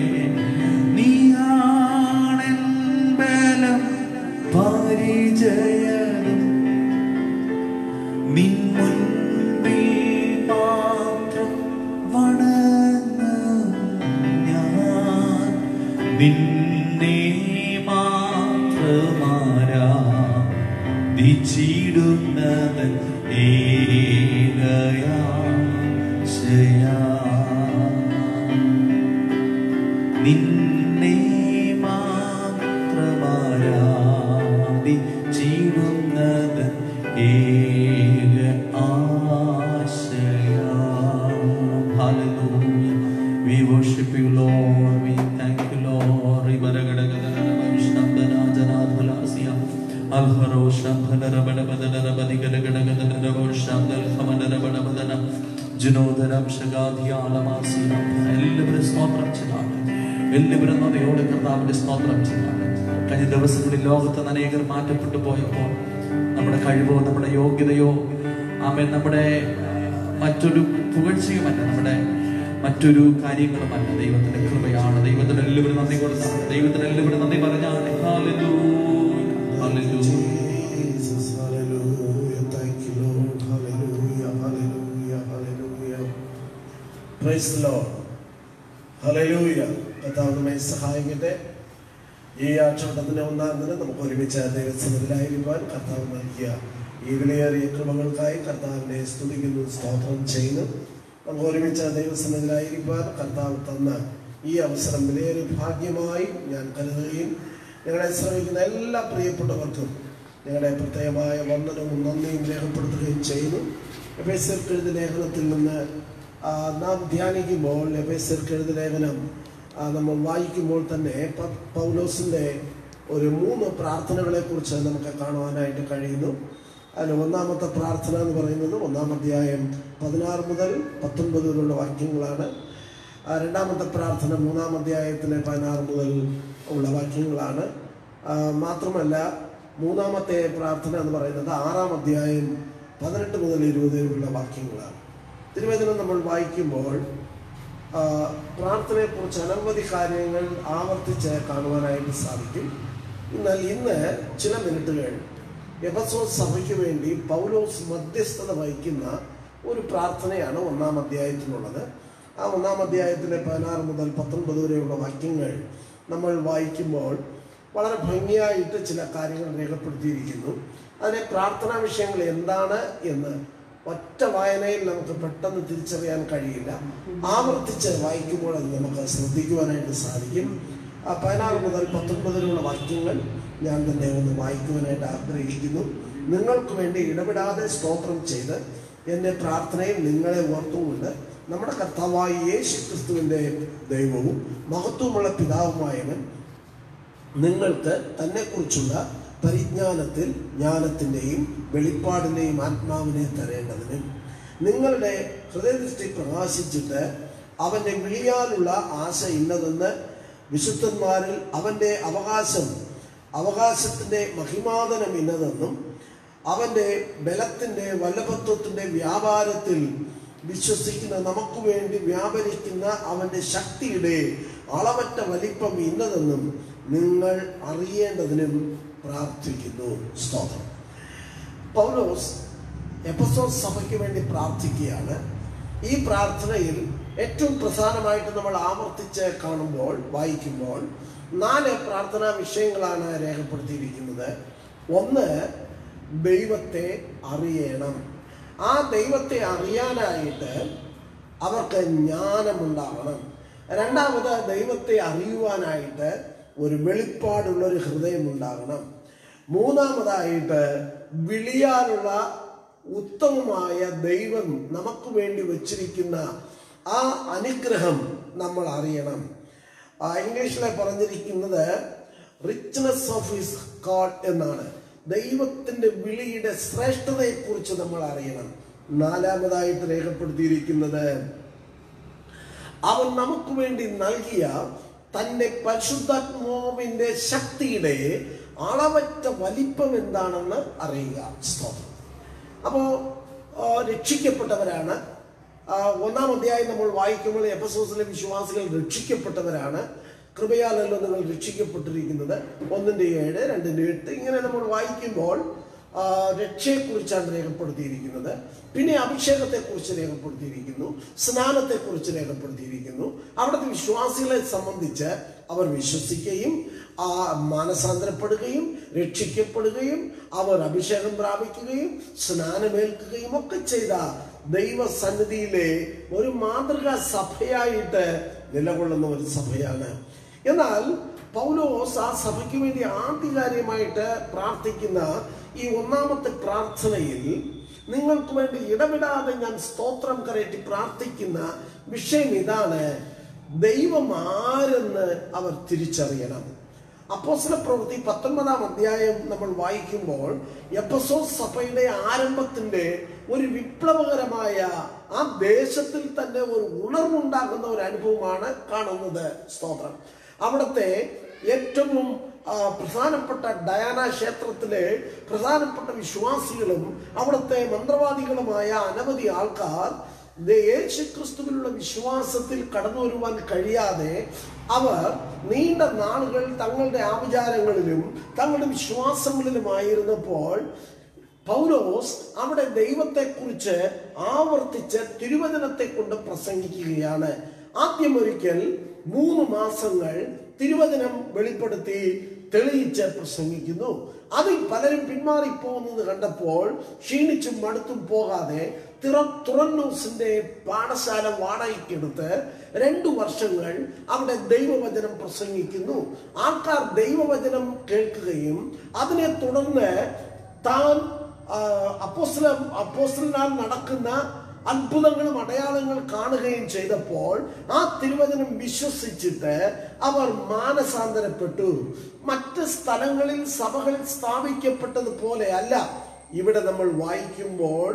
നീയാണ് ബലം പരിചയം നിൻ മുൻപിൽ മാത്രം വണങ്ങും വിധിച്ചിടുന്നതൻ ഏകയാശയാ. നിന്നെ മാത്രമാരാധിച്ചിടുന്നതൻ ഏക ആശയാ. Hallelujah. We worship you, Lord. We thank you, Lord. എല്ലാവരും സ്തോത്രം ചെയ്താണ്. എല്ലാവരും നന്ദിയോടെ കർത്താവിന്റെ സ്തോത്രം ചെയ്താണ്. കഴിഞ്ഞ ദിവസങ്ങളിൽ ലോകത്ത് അനേകർ മാറ്റപ്പെട്ടു പോയപ്പോൾ നമ്മുടെ കഴിവോ നമ്മുടെ യോഗ്യതയോ ആമേൻ നമ്മുടെ മറ്റൊരു പുകഴ്ചയുമല്ല, നമ്മുടെ മറ്റൊരു കാര്യങ്ങളുമല്ല, ദൈവത്തിന്റെ കൃപയാണ്. ദൈവത്തിന് എല്ലാവരും നന്ദി കൊടുത്താണ്. ദൈവത്തിന് എല്ലാവരും നന്ദി പറഞ്ഞാണ്. കർത്താവ് നമ്മെ സഹായിക്കട്ടെ. ഈ ആഴ്ചവട്ടത്തിന്റെ ഒന്നാം ദിനം നമുക്ക് ഒരുമിച്ച് ദൈവസന്നിധിയിലായിരിക്കാൻ കർത്താവ് നൽകിയ ഈ വിലയേറിയ കൃപകൾക്കായി കർത്താവിനെ സ്തുതിക്കുന്നു, സ്തോത്രം ചെയ്യുന്നു. നമുക്ക് ഒരുമിച്ച് ദൈവസന്നിധിയിലായിരിക്കാൻ കർത്താവ് തന്ന ഈ അവസരം വിലയേറിയ ഭാഗ്യമായി ഞാൻ കരുതുകയും ഞങ്ങളെ ശ്രമിക്കുന്ന എല്ലാ പ്രിയപ്പെട്ടവർക്കും ഞങ്ങളുടെ പ്രത്യേകമായ വന്ദനവും നന്ദിയും രേഖപ്പെടുത്തുകയും ചെയ്യുന്നു. എഫേസ്യർക്ക് എഴുതിയ ലേഖനത്തിൽ നിന്ന് നാം ധ്യാനിക്കുമ്പോൾ, എഫേസ്യർക്ക് എഴുതിയ ലേഖനം നമ്മൾ വായിക്കുമ്പോൾ തന്നെ പൗലോസിൻ്റെ ഒരു 3 പ്രാർത്ഥനകളെക്കുറിച്ച് നമുക്ക് കാണുവാനായിട്ട് കഴിയുന്നു. അതിൽ ഒന്നാമത്തെ പ്രാർത്ഥന എന്ന് പറയുന്നത് 1-ാം അധ്യായം 16 മുതൽ 19 വരെയുള്ള വാക്യങ്ങളാണ്. രണ്ടാമത്തെ പ്രാർത്ഥന 3-ാം അധ്യായത്തിലെ 16 മുതൽ ഉള്ള വാക്യങ്ങളാണ്. മാത്രമല്ല 3-ാമത്തെ പ്രാർത്ഥന എന്ന് പറയുന്നത് 6-ാം അധ്യായം 18 മുതൽ 20 വരെയുള്ള വാക്യങ്ങളാണ്. തിരുവചനം നമ്മൾ വായിക്കുമ്പോൾ പ്രാർത്ഥനയെക്കുറിച്ച് അനവധി കാര്യങ്ങൾ ആവർത്തിച്ച് കാണുവാനായിട്ട് സാധിക്കും. എന്നാൽ ഇന്ന് ചില മിനിറ്റുകൾ എഫെസോസ് സഭയ്ക്ക് വേണ്ടി പൗലോസ് മധ്യസ്ഥത വഹിക്കുന്ന ഒരു പ്രാർത്ഥനയാണ് 1-ാം അധ്യായത്തിലുള്ളത്. ആ 1-ാം അധ്യായത്തിലെ 16 മുതൽ 19 വരെയുള്ള വാക്യങ്ങൾ നമ്മൾ വായിക്കുമ്പോൾ വളരെ ഭംഗിയായിട്ട് ചില കാര്യങ്ങൾ രേഖപ്പെടുത്തിയിരിക്കുന്നു. അതിലെ പ്രാർത്ഥനാ വിഷയങ്ങൾ എന്താണ് എന്ന് ഒറ്റ വായനയിൽ നമുക്ക് പെട്ടെന്ന് തിരിച്ചറിയാൻ കഴിയില്ല. ആവർത്തിച്ച് വായിക്കുമ്പോൾ അത് നമുക്ക് ശ്രദ്ധിക്കുവാനായിട്ട് സാധിക്കും. 16 മുതൽ 19 വരെയുള്ള വാക്യങ്ങൾ ഞാൻ തന്നെ ഒന്ന് വായിക്കുവാനായിട്ട് ആഗ്രഹിക്കുന്നു. നിങ്ങൾക്ക് വേണ്ടി ഇടപെടാതെ സ്തോത്രം ചെയ്ത് എൻ്റെ പ്രാർത്ഥനയിൽ നിങ്ങളെ ഓർത്തുകൊണ്ട് നമ്മുടെ കർത്താവായ യേശു ക്രിസ്തുവിൻ്റെ ദൈവവും മഹത്വമുള്ള പിതാവുമായവൻ നിങ്ങൾക്ക് തന്നെക്കുറിച്ചുള്ള പരിജ്ഞാനത്തിൽ ജ്ഞാനത്തിൻ്റെയും വെളിപ്പാടിൻ്റെയും ആത്മാവിനെ തരേണ്ടതിനും നിങ്ങളുടെ ഹൃദയദൃഷ്ടി പ്രകാശിച്ചിട്ട് അവൻ്റെ വിളിയാലുള്ള ആശ ഇന്നതെന്ന് വിശുദ്ധന്മാരിൽ അവൻ്റെ അവകാശത്തിൻ്റെ മഹിമാതനം ഇന്നതെന്നും അവൻ്റെ ബലത്തിൻ്റെ വല്ലഭത്വത്തിൻ്റെ വ്യാപാരത്തിൽ വിശ്വസിക്കുന്ന നമുക്ക് വേണ്ടി വ്യാപരിക്കുന്ന അവൻ്റെ ശക്തിയുടെ അളവറ്റ വലിപ്പം ഇന്നതെന്നും നിങ്ങൾ അറിയേണ്ടതിനും പ്രാർത്ഥിക്കുന്നു. സ്തോത്രം. പൗലോസ് എഫെസോസ് സഭയ്ക്ക് വേണ്ടി പ്രാർത്ഥിക്കുകയാണ്. ഈ പ്രാർത്ഥനയിൽ ഏറ്റവും പ്രധാനമായിട്ട് നമ്മൾ ആവർത്തിച്ച് വായിക്കുമ്പോൾ 4 പ്രാർത്ഥനാ വിഷയങ്ങളാണ് രേഖപ്പെടുത്തിയിരിക്കുന്നത്. ഒന്ന്, ദൈവത്തെ അറിയണം. ആ ദൈവത്തെ അറിയാനായിട്ട് അവർക്ക് ജ്ഞാനമുണ്ടാകണം. രണ്ടാമത്, ദൈവത്തെ അറിയുവാനായിട്ട് ഒരു വെളിപ്പാടുള്ളൊരു ഹൃദയം ഉണ്ടാകണം. മൂന്നാമതായിട്ട്, വിളിയാനുള്ള ഉത്തമമായ ദൈവം നമുക്ക് വേണ്ടി വച്ചിരിക്കുന്ന ആ അനുഗ്രഹം നമ്മൾ അറിയണം. ഇംഗ്ലീഷിലെ പറഞ്ഞിരിക്കുന്നത് റിച്ച്നെസ് ഓഫ് ഹിസ് കോൾ എന്നാണ്. ദൈവത്തിന്റെ വിളിയുടെ ശ്രേഷ്ഠതയെക്കുറിച്ച് നമ്മൾ അറിയണം. നാലാമതായിട്ട് രേഖപ്പെടുത്തിയിരിക്കുന്നത് അവൻ നമുക്ക് വേണ്ടി നൽകിയ തന്റെ പരിശുദ്ധാത്മാവിന്റെ ശക്തിയുടെ അളവറ്റ വലിപ്പം എന്താണെന്ന് അറിയുക. സ്തോത്രം. അപ്പോൾ രക്ഷിക്കപ്പെട്ടവരാണ്. 1-ാം അധ്യായം നമ്മൾ വായിക്കുമ്പോൾ എഫെസോസിലെ വിശ്വാസികൾ രക്ഷിക്കപ്പെട്ടവരാണ്. കൃപയാലല്ലോ നിങ്ങൾ രക്ഷിക്കപ്പെട്ടിരിക്കുന്നത്. 1:7, 2:8 ഇങ്ങനെ നമ്മൾ വായിക്കുമ്പോൾ രക്ഷയെക്കുറിച്ചാണ് രേഖപ്പെടുത്തിയിരിക്കുന്നത്. പിന്നെ അഭിഷേകത്തെക്കുറിച്ച് രേഖപ്പെടുത്തിയിരിക്കുന്നു, സ്നാനത്തെക്കുറിച്ച് രേഖപ്പെടുത്തിയിരിക്കുന്നു. അവിടുത്തെ വിശ്വാസികളെ സംബന്ധിച്ച് അവർ വിശ്വസിക്കുകയും മാനസാന്തരപ്പെടുകയും രക്ഷിക്കപ്പെടുകയും അവർ അഭിഷേകം പ്രാപിക്കുകയും സ്നാനമേൽക്കുകയും ഒക്കെ ചെയ്ത ദൈവസന്നിധിയിലെ ഒരു മാതൃകാ സഭയായിട്ട് നിലകൊള്ളുന്ന ഒരു സഭയാണ്. എന്നാൽ പൗലോസ് ആ സഭയ്ക്ക് വേണ്ടി ആധികാരികമായിട്ട് പ്രാർത്ഥിക്കുന്ന ഈ ഒന്നാമത്തെ പ്രാർത്ഥനയിൽ നിങ്ങൾക്ക് വേണ്ടി ഇടവിടാതെ ഞാൻ സ്തോത്രം കരയറ്റി പ്രാർത്ഥിക്കുന്ന വിഷയം ഇതാണ്: ദൈവം ആരെന്ന് അവർ തിരിച്ചറിയണം. അപ്പോസ്തലപ്രവൃത്തി 19-ാം അധ്യായം നമ്മൾ വായിക്കുമ്പോൾ എഫെസോസ് സഭയുടെ ആരംഭത്തിന്റെ ഒരു വിപ്ലവകരമായ ആ ദേശത്തിൽ തന്നെ ഒരു ഉണർവുണ്ടാകുന്ന ഒരു അനുഭവമാണ് കാണുന്നത്. സ്തോത്രം. അവിടുത്തെ ഏറ്റവും പ്രധാനപ്പെട്ട ഡയാന ക്ഷേത്രത്തിലെ പ്രധാനപ്പെട്ട വിശ്വാസികളും അവിടുത്തെ മന്ത്രവാദികളുമായ അനവധി ആൾക്കാർ യേശു ക്രിസ്തുവിലുള്ള വിശ്വാസത്തിൽ കടന്നു വരുവാൻ കഴിയാതെ അവർ നീണ്ട നാളുകൾ തങ്ങളുടെ ആചാരങ്ങളിലും തങ്ങളുടെ വിശ്വാസങ്ങളിലുമായിരുന്നപ്പോൾ പൗലോസ് അവിടെ ദൈവത്തെക്കുറിച്ച് ആവർത്തിച്ച് തിരുവചനത്തെ കൊണ്ട് പ്രസംഗിക്കുകയാണ്. ആദ്യം ഒരിക്കൽ 3 മാസങ്ങൾ തിരുവചനം വെളിപ്പെടുത്തി തെളിയിച്ച് പ്രസംഗിക്കുന്നു. അതിൽ പലരും പിന്മാറിപ്പോകുന്നത് കണ്ടപ്പോൾ ക്ഷീണിച്ചും മടുത്തും പോകാതെ തുറന്നൂസിന്റെ പാഠശാല വാടകയ്ക്കെടുത്ത് 2 വർഷങ്ങൾ അവിടെ ദൈവവചനം പ്രസംഗിക്കുന്നു. ആൾക്കാർ ദൈവവചനം കേൾക്കുകയും അതിനെ തുടർന്ന് താൻ അപ്പോസ്തലനാൽ നടക്കുന്ന അത്ഭുതങ്ങളും അടയാളങ്ങൾ കാണുകയും ചെയ്തപ്പോൾ ആ തിരുവചനം വിശ്വസിച്ചിട്ട് അവർ മാനസാന്തരപ്പെട്ടു. മറ്റ് സ്ഥലങ്ങളിൽ സഭകൾ സ്ഥാപിക്കപ്പെട്ടതുപോലെ അല്ല. ഇവിടെ നമ്മൾ വായിക്കുമ്പോൾ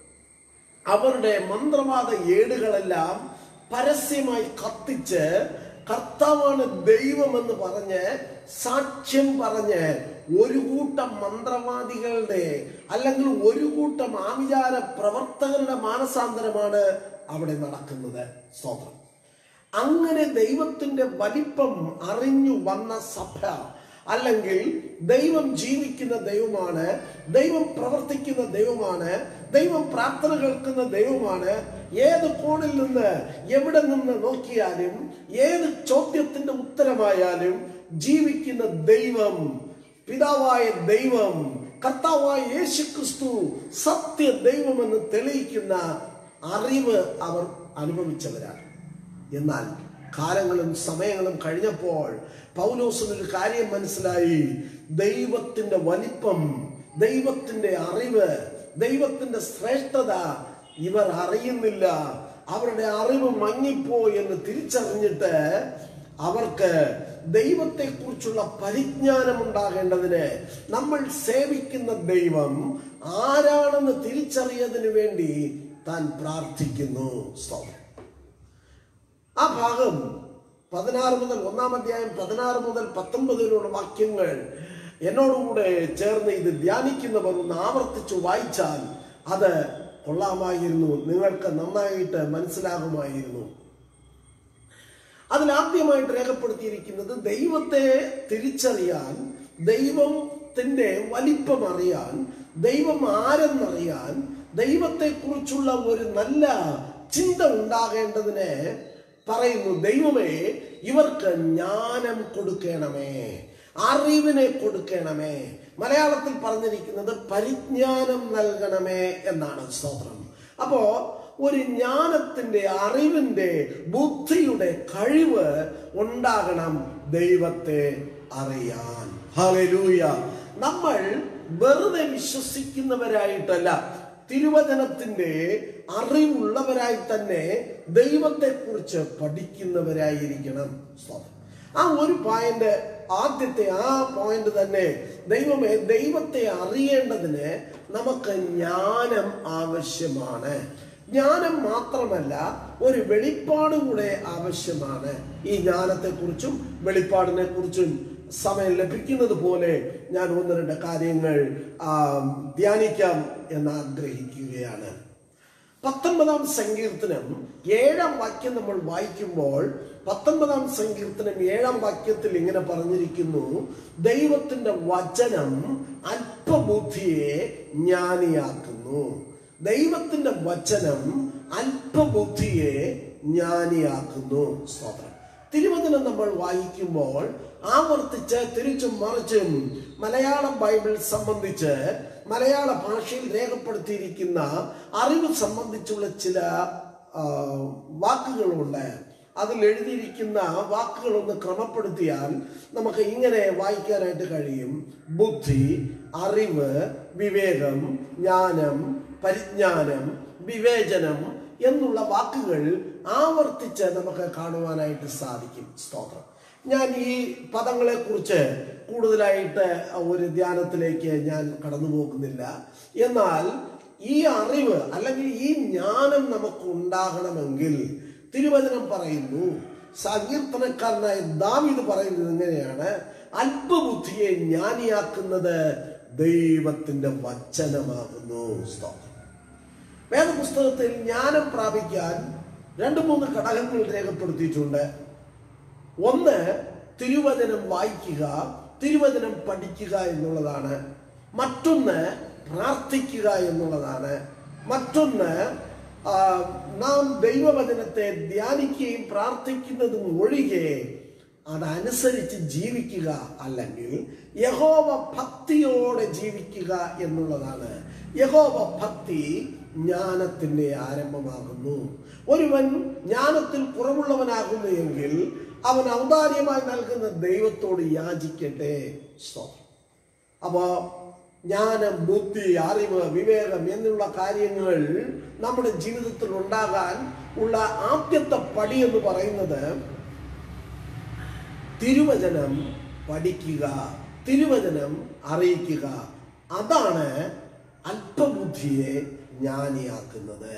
അവരുടെ മന്ത്രവാദ ഏടുകളെല്ലാം പരസ്യമായി കത്തിച്ച് കർത്താവാണ് ദൈവമെന്ന് പറഞ്ഞ് സാക്ഷ്യം പറഞ്ഞ് ഒരു കൂട്ടം മന്ത്രവാദികളുടെ അല്ലെങ്കിൽ ഒരു കൂട്ടം ആവിചാര പ്രവർത്തകരുടെ മാനസാന്തരമാണ് അവിടെ നടക്കുന്നത്. സ്തോത്രം. അങ്ങനെ ദൈവത്തിന്റെ വലിപ്പം അറിഞ്ഞു വന്ന സഭ, അല്ലെങ്കിൽ ദൈവം ജീവിക്കുന്ന ദൈവമാണ്, ദൈവം പ്രവർത്തിക്കുന്ന ദൈവമാണ്, ദൈവം പ്രാർത്ഥന കേൾക്കുന്ന ദൈവമാണ്. ഏത് കോണിൽ നിന്ന് എവിടെ നിന്ന് നോക്കിയാലും ഏത് ചോദ്യത്തിന്റെ ഉത്തരമായാലും ജീവിക്കുന്ന ദൈവം, പിതാവായ ദൈവം, കർത്താവായ യേശു ക്രിസ്തു സത്യ ദൈവമെന്ന് തെളിയിക്കുന്ന അറിവ് അവർ അനുഭവിച്ചവരാണ്. എന്നാൽ കാലങ്ങളും സമയങ്ങളും കഴിഞ്ഞപ്പോൾ പൗലോസിനൊരു കാര്യം മനസ്സിലായി: ദൈവത്തിന്റെ വലിപ്പം, ദൈവത്തിന്റെ അറിവ്, ദൈവത്തിന്റെ ശ്രേഷ്ഠത ഇവർ അറിയുന്നില്ല. അവരുടെ അറിവ് മങ്ങിപ്പോയി എന്ന് തിരിച്ചറിഞ്ഞിട്ട് അവർക്ക് ദൈവത്തെക്കുറിച്ചുള്ള പരിജ്ഞാനം ഉണ്ടാകേണ്ടതിന് നമ്മൾ സേവിക്കുന്ന ദൈവം ആരാണെന്ന് തിരിച്ചറിയതിനു വേണ്ടി താൻ പ്രാർത്ഥിക്കുന്നു. ആ ഭാഗം 16 മുതൽ 1-ാം അധ്യായം 16 മുതൽ 19 വാക്യങ്ങൾ എന്നോടുകൂടെ ചേർന്ന് ഇത് ധ്യാനിക്കുന്നവർ ഒന്ന് ആവർത്തിച്ചു വായിച്ചാൽ അത് കൊള്ളാമായിരുന്നു, നിങ്ങൾക്ക് നന്നായിട്ട് മനസ്സിലാകുമായിരുന്നു. അതിലാദ്യമായിട്ട് രേഖപ്പെടുത്തിയിരിക്കുന്നത് ദൈവത്തെ തിരിച്ചറിയാൻ, ദൈവത്തിന്റെ വലിപ്പം അറിയാൻ, ദൈവം ആരെന്നറിയാൻ, ദൈവത്തെക്കുറിച്ചുള്ള ഒരു നല്ല ചിന്ത ഉണ്ടാകേണ്ടതിന് പറയുന്നു: ദൈവമേ, ഇവർക്ക് ജ്ഞാനം കൊടുക്കണമേ, അറിവിനെ കൊടുക്കണമേ. മലയാളത്തിൽ പറഞ്ഞിരിക്കുന്നത് പരിജ്ഞാനം നൽകണമേ എന്നാണ്. സ്തോത്രം. അപ്പോ ഒരു ജ്ഞാനത്തിന്റെ, അറിവിന്റെ, ബുദ്ധിയുടെ കഴിവ് ഉണ്ടാകണം ദൈവത്തെ അറിയാൻ. ഹല്ലേലൂയ. നമ്മൾ വെറുതെ വിശ്വസിക്കുന്നവരായിട്ടല്ല, തിരുവചനത്തിന്റെ അറിവുള്ളവരായി തന്നെ ദൈവത്തെക്കുറിച്ച് പഠിക്കുന്നവരായിരിക്കണം. ആ ഒരു പോയിന്റ്, ആദ്യത്തെ ആ പോയിന്റ് തന്നെ, ദൈവമേ, ദൈവത്തെ അറിയേണ്ടതിന് നമുക്ക് ജ്ഞാനം ആവശ്യമാണ്. ജ്ഞാനം മാത്രമല്ല, ഒരു വെളിപ്പാട് കൂടെ ആവശ്യമാണ്. ഈ ജ്ഞാനത്തെക്കുറിച്ചും വെളിപ്പാടിനെ കുറിച്ചും സമയം ലഭിക്കുന്നത് പോലെ ഞാൻ 1-2 കാര്യങ്ങൾ ധ്യാനിക്കാം എന്ന് ആഗ്രഹിക്കുകയാണ്. 19-ാം സങ്കീർത്തനം 7-ാം വാക്യം നമ്മൾ വായിക്കുമ്പോൾ 19-ാം സങ്കീർത്തനം 7-ാം വാക്യത്തിൽ ഇങ്ങനെ പറഞ്ഞിരിക്കുന്നു, ദൈവത്തിന്റെ വചനം അല്പബുദ്ധിയെ ജ്ഞാനിയാക്കുന്നു. ദൈവത്തിന്റെ വചനം അല്പബുദ്ധിയെ ജ്ഞാനിയാക്കുന്നു. സ്തോത്രം. തിരുവചനം നമ്മൾ വായിക്കുമ്പോൾ ആവർത്തിച്ച് തിരിച്ചും മറിച്ചും മലയാളം ബൈബിൾ സംബന്ധിച്ച് മലയാള ഭാഷയിൽ രേഖപ്പെടുത്തിയിരിക്കുന്ന അറിവ് സംബന്ധിച്ചുള്ള ചില വാക്കുകളുണ്ട്. അതിൽ എഴുതിയിരിക്കുന്ന വാക്കുകളൊന്ന് ക്രമപ്പെടുത്തിയാൽ നമുക്ക് ഇങ്ങനെ വായിക്കാനായിട്ട് കഴിയും: ബുദ്ധി, അറിവ്, വിവേകം, ജ്ഞാനം, പരിജ്ഞാനം, വിവേചനം എന്നുള്ള വാക്കുകൾ ആവർത്തിച്ച് നമുക്ക് കാണുവാനായിട്ട് സാധിക്കും. സ്തോത്രം. ഞാൻ ഈ പദങ്ങളെ കുറിച്ച് കൂടുതലായിട്ട് ഒരു ധ്യാനത്തിലേക്ക് ഞാൻ കടന്നു പോകുന്നില്ല. എന്നാൽ ഈ അറിവ് അല്ലെങ്കിൽ ഈ ജ്ഞാനം നമുക്ക് ഉണ്ടാകണമെങ്കിൽ തിരുവചനം പറയുന്നു, സങ്കീർത്തനക്കാരനായ ദാവീദ് പറയുന്നത് ഇങ്ങനെയാണ്: അല്പബുദ്ധിയെ ജ്ഞാനിയാക്കുന്നത് ദൈവത്തിന്റെ വചനമാകുന്നു. സ്തോത്രം. വേദപുസ്തകത്തിൽ ജ്ഞാനം പ്രാപിക്കാൻ 2-3 ഘടകങ്ങൾ രേഖപ്പെടുത്തിയിട്ടുണ്ട്. ഒന്ന്, തിരുവചനം വായിക്കുക, തിരുവചനം പഠിക്കുക എന്നുള്ളതാണ്. മറ്റൊന്ന് പ്രാർത്ഥിക്കുക എന്നുള്ളതാണ്. മറ്റൊന്ന് നാം ദൈവവചനത്തെ ധ്യാനിക്കുകയും പ്രാർത്ഥിക്കുന്നതും ഒഴികെ അതനുസരിച്ച് ജീവിക്കുക, അല്ലെങ്കിൽ യഹോവ ഭക്തിയോടെ ജീവിക്കുക എന്നുള്ളതാണ്. യഹോവ ഭക്തി ജ്ഞാനത്തിന്റെ ആരംഭമാകുന്നു. ഒരുവൻ ജ്ഞാനത്തിൽ കുറവുള്ളവനാകുന്നു എങ്കിൽ അവൻ ഔദാര്യമായി നൽകുന്ന ദൈവത്തോട് യാചിക്കട്ടെ. അപ്പോ ജ്ഞാനം, ബുദ്ധി, അറിവ്, വിവേകം എന്നുള്ള കാര്യങ്ങൾ നമ്മുടെ ജീവിതത്തിൽ ഉണ്ടാകാൻ ഉള്ള ആദ്യത്തെ പടി എന്ന് പറയുന്നത് തിരുവചനം പഠിക്കുക, തിരുവചനം അറിയിക്കുക. അതാണ് അല്പബുദ്ധിയെ ജ്ഞാനിയാക്കുന്നത്.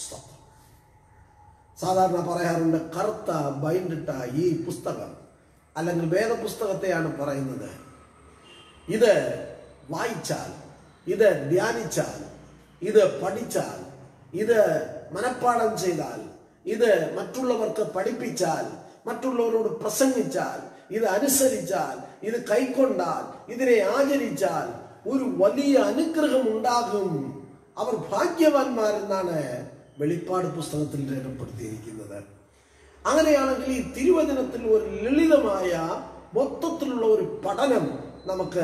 സാധാരണ പറയാറുണ്ട്, കറുത്ത ബൈൻഡിട്ട ഈ പുസ്തകം അല്ലെങ്കിൽ വേദപുസ്തകത്തെയാണ് പറയുന്നത്. ഇത് വായിച്ചാൽ, ഇത് ധ്യാനിച്ചാൽ, ഇത് പഠിച്ചാൽ, ഇത് മനഃപ്പാഠം ചെയ്താൽ, ഇത് മറ്റുള്ളവർക്ക് പഠിപ്പിച്ചാൽ, മറ്റുള്ളവരോട് പ്രസംഗിച്ചാൽ, ഇത് അനുസരിച്ചാൽ, ഇത് കൈക്കൊണ്ടാൽ, ഇതിനെ ആചരിച്ചാൽ ഒരു വലിയ അനുഗ്രഹം ഉണ്ടാകും. അവർ ഭാഗ്യവാന്മാരെന്നാണ് വെളിപ്പാട് പുസ്തകത്തിൽ രേഖപ്പെടുത്തിയിരിക്കുന്നത്. അങ്ങനെയാണെങ്കിൽ ഈ തിരുവചനത്തിൽ ഒരു ലളിതമായ മൊത്തത്തിലുള്ള ഒരു പഠനം നമുക്ക്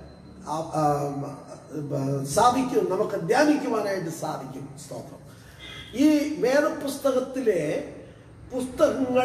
സാധിക്കും, നമുക്ക് ധ്യാനിക്കുവാനായിട്ട് സാധിക്കും. സ്തോത്രം. ഈ വേദപുസ്തകത്തിലെ പുസ്തകങ്ങൾ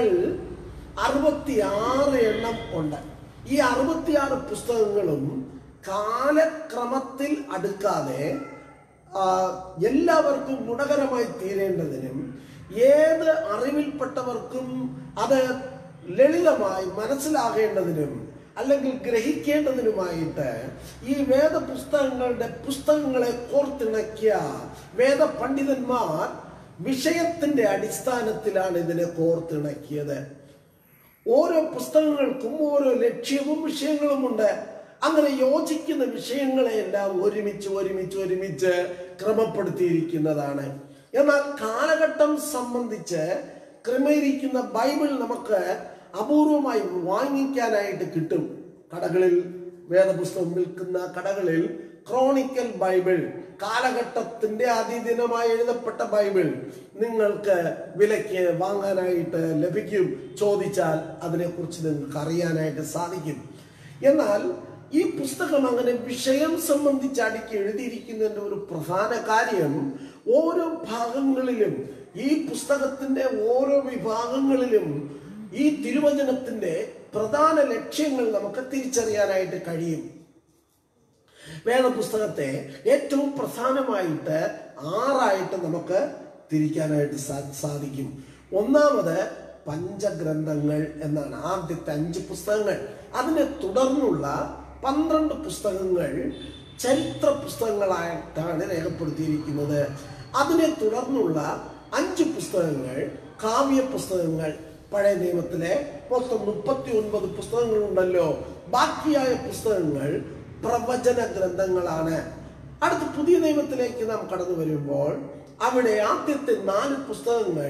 66 എണ്ണം ഉണ്ട്. ഈ 66 പുസ്തകങ്ങളും കാലക്രമത്തിൽ അടുക്കാതെ എല്ലാവർക്കും ഗുണകരമായി തീരേണ്ടതിനും ഏത് അറിവിൽപ്പെട്ടവർക്കും അത് ലളിതമായി മനസ്സിലാകേണ്ടതിനും അല്ലെങ്കിൽ ഗ്രഹിക്കേണ്ടതിനുമായിട്ട് ഈ പുസ്തകങ്ങളെ കോർത്തിണക്കിയ വേദ പണ്ഡിതന്മാർ വിഷയത്തിന്റെ അടിസ്ഥാനത്തിലാണ് ഇതിനെ കോർത്തിണക്കിയത്. ഓരോ പുസ്തകങ്ങൾക്കും ഓരോ ലക്ഷ്യവും വിഷയങ്ങളുമുണ്ട്. അങ്ങനെ യോജിക്കുന്ന വിഷയങ്ങളെയെല്ലാം ഒരുമിച്ച് ക്രമപ്പെടുത്തിയിരിക്കുന്നതാണ്. എന്നാൽ കാലഘട്ടം സംബന്ധിച്ച് ക്രമീകരിക്കുന്ന ബൈബിൾ നമുക്ക് അപൂർവമായി വാങ്ങിക്കാനായിട്ട് കിട്ടും. കടകളിൽ, വേദപുസ്തകം വിൽക്കുന്ന കടകളിൽ ക്രോണിക്കൽ ബൈബിൾ, കാലഘട്ടത്തിന്റെ അതിദിനമായി എഴുതപ്പെട്ട ബൈബിൾ നിങ്ങൾക്ക് വിലയ്ക്ക് വാങ്ങാനായിട്ട് ലഭിക്കും. ചോദിച്ചാൽ അതിനെക്കുറിച്ച് നിങ്ങൾക്ക് അറിയാനായിട്ട് സാധിക്കും. എന്നാൽ ഈ പുസ്തകം അങ്ങനെ വിഷയം സംബന്ധിച്ച് അടുക്കി എഴുതിയിരിക്കുന്നതിന്റെ ഒരു പ്രധാന കാര്യം, ഓരോ ഭാഗങ്ങളിലും, ഈ പുസ്തകത്തിന്റെ ഓരോ വിഭാഗങ്ങളിലും ഈ തിരുവചനത്തിന്റെ പ്രധാന ലക്ഷ്യങ്ങൾ നമുക്ക് തിരിച്ചറിയാനായിട്ട് കഴിയും. വേദപുസ്തകത്തെ ഏറ്റവും പ്രധാനമായിട്ട് 6 നമുക്ക് തിരിക്കാനായിട്ട് സാധിക്കും. ഒന്നാമത് പഞ്ചഗ്രന്ഥങ്ങൾ എന്നാണ്. ആദ്യത്തെ 5 പുസ്തകങ്ങൾ. അതിനെ തുടർന്നുള്ള 12 പുസ്തകങ്ങൾ ചരിത്ര പുസ്തകങ്ങളായിട്ടാണ് രേഖപ്പെടുത്തിയിരിക്കുന്നത്. അതിനെ തുടർന്നുള്ള 5 പുസ്തകങ്ങൾ കാവ്യ പുസ്തകങ്ങൾ. പഴയ നിയമത്തിലെ മൊത്തം 39 പുസ്തകങ്ങളുണ്ടല്ലോ. ബാക്കിയായ പുസ്തകങ്ങൾ പ്രവചന ഗ്രന്ഥങ്ങളാണ്. അടുത്ത പുതിയ നിയമത്തിലേക്ക് നാം കടന്നു വരുമ്പോൾ അവിടെ ആദ്യത്തെ 4 പുസ്തകങ്ങൾ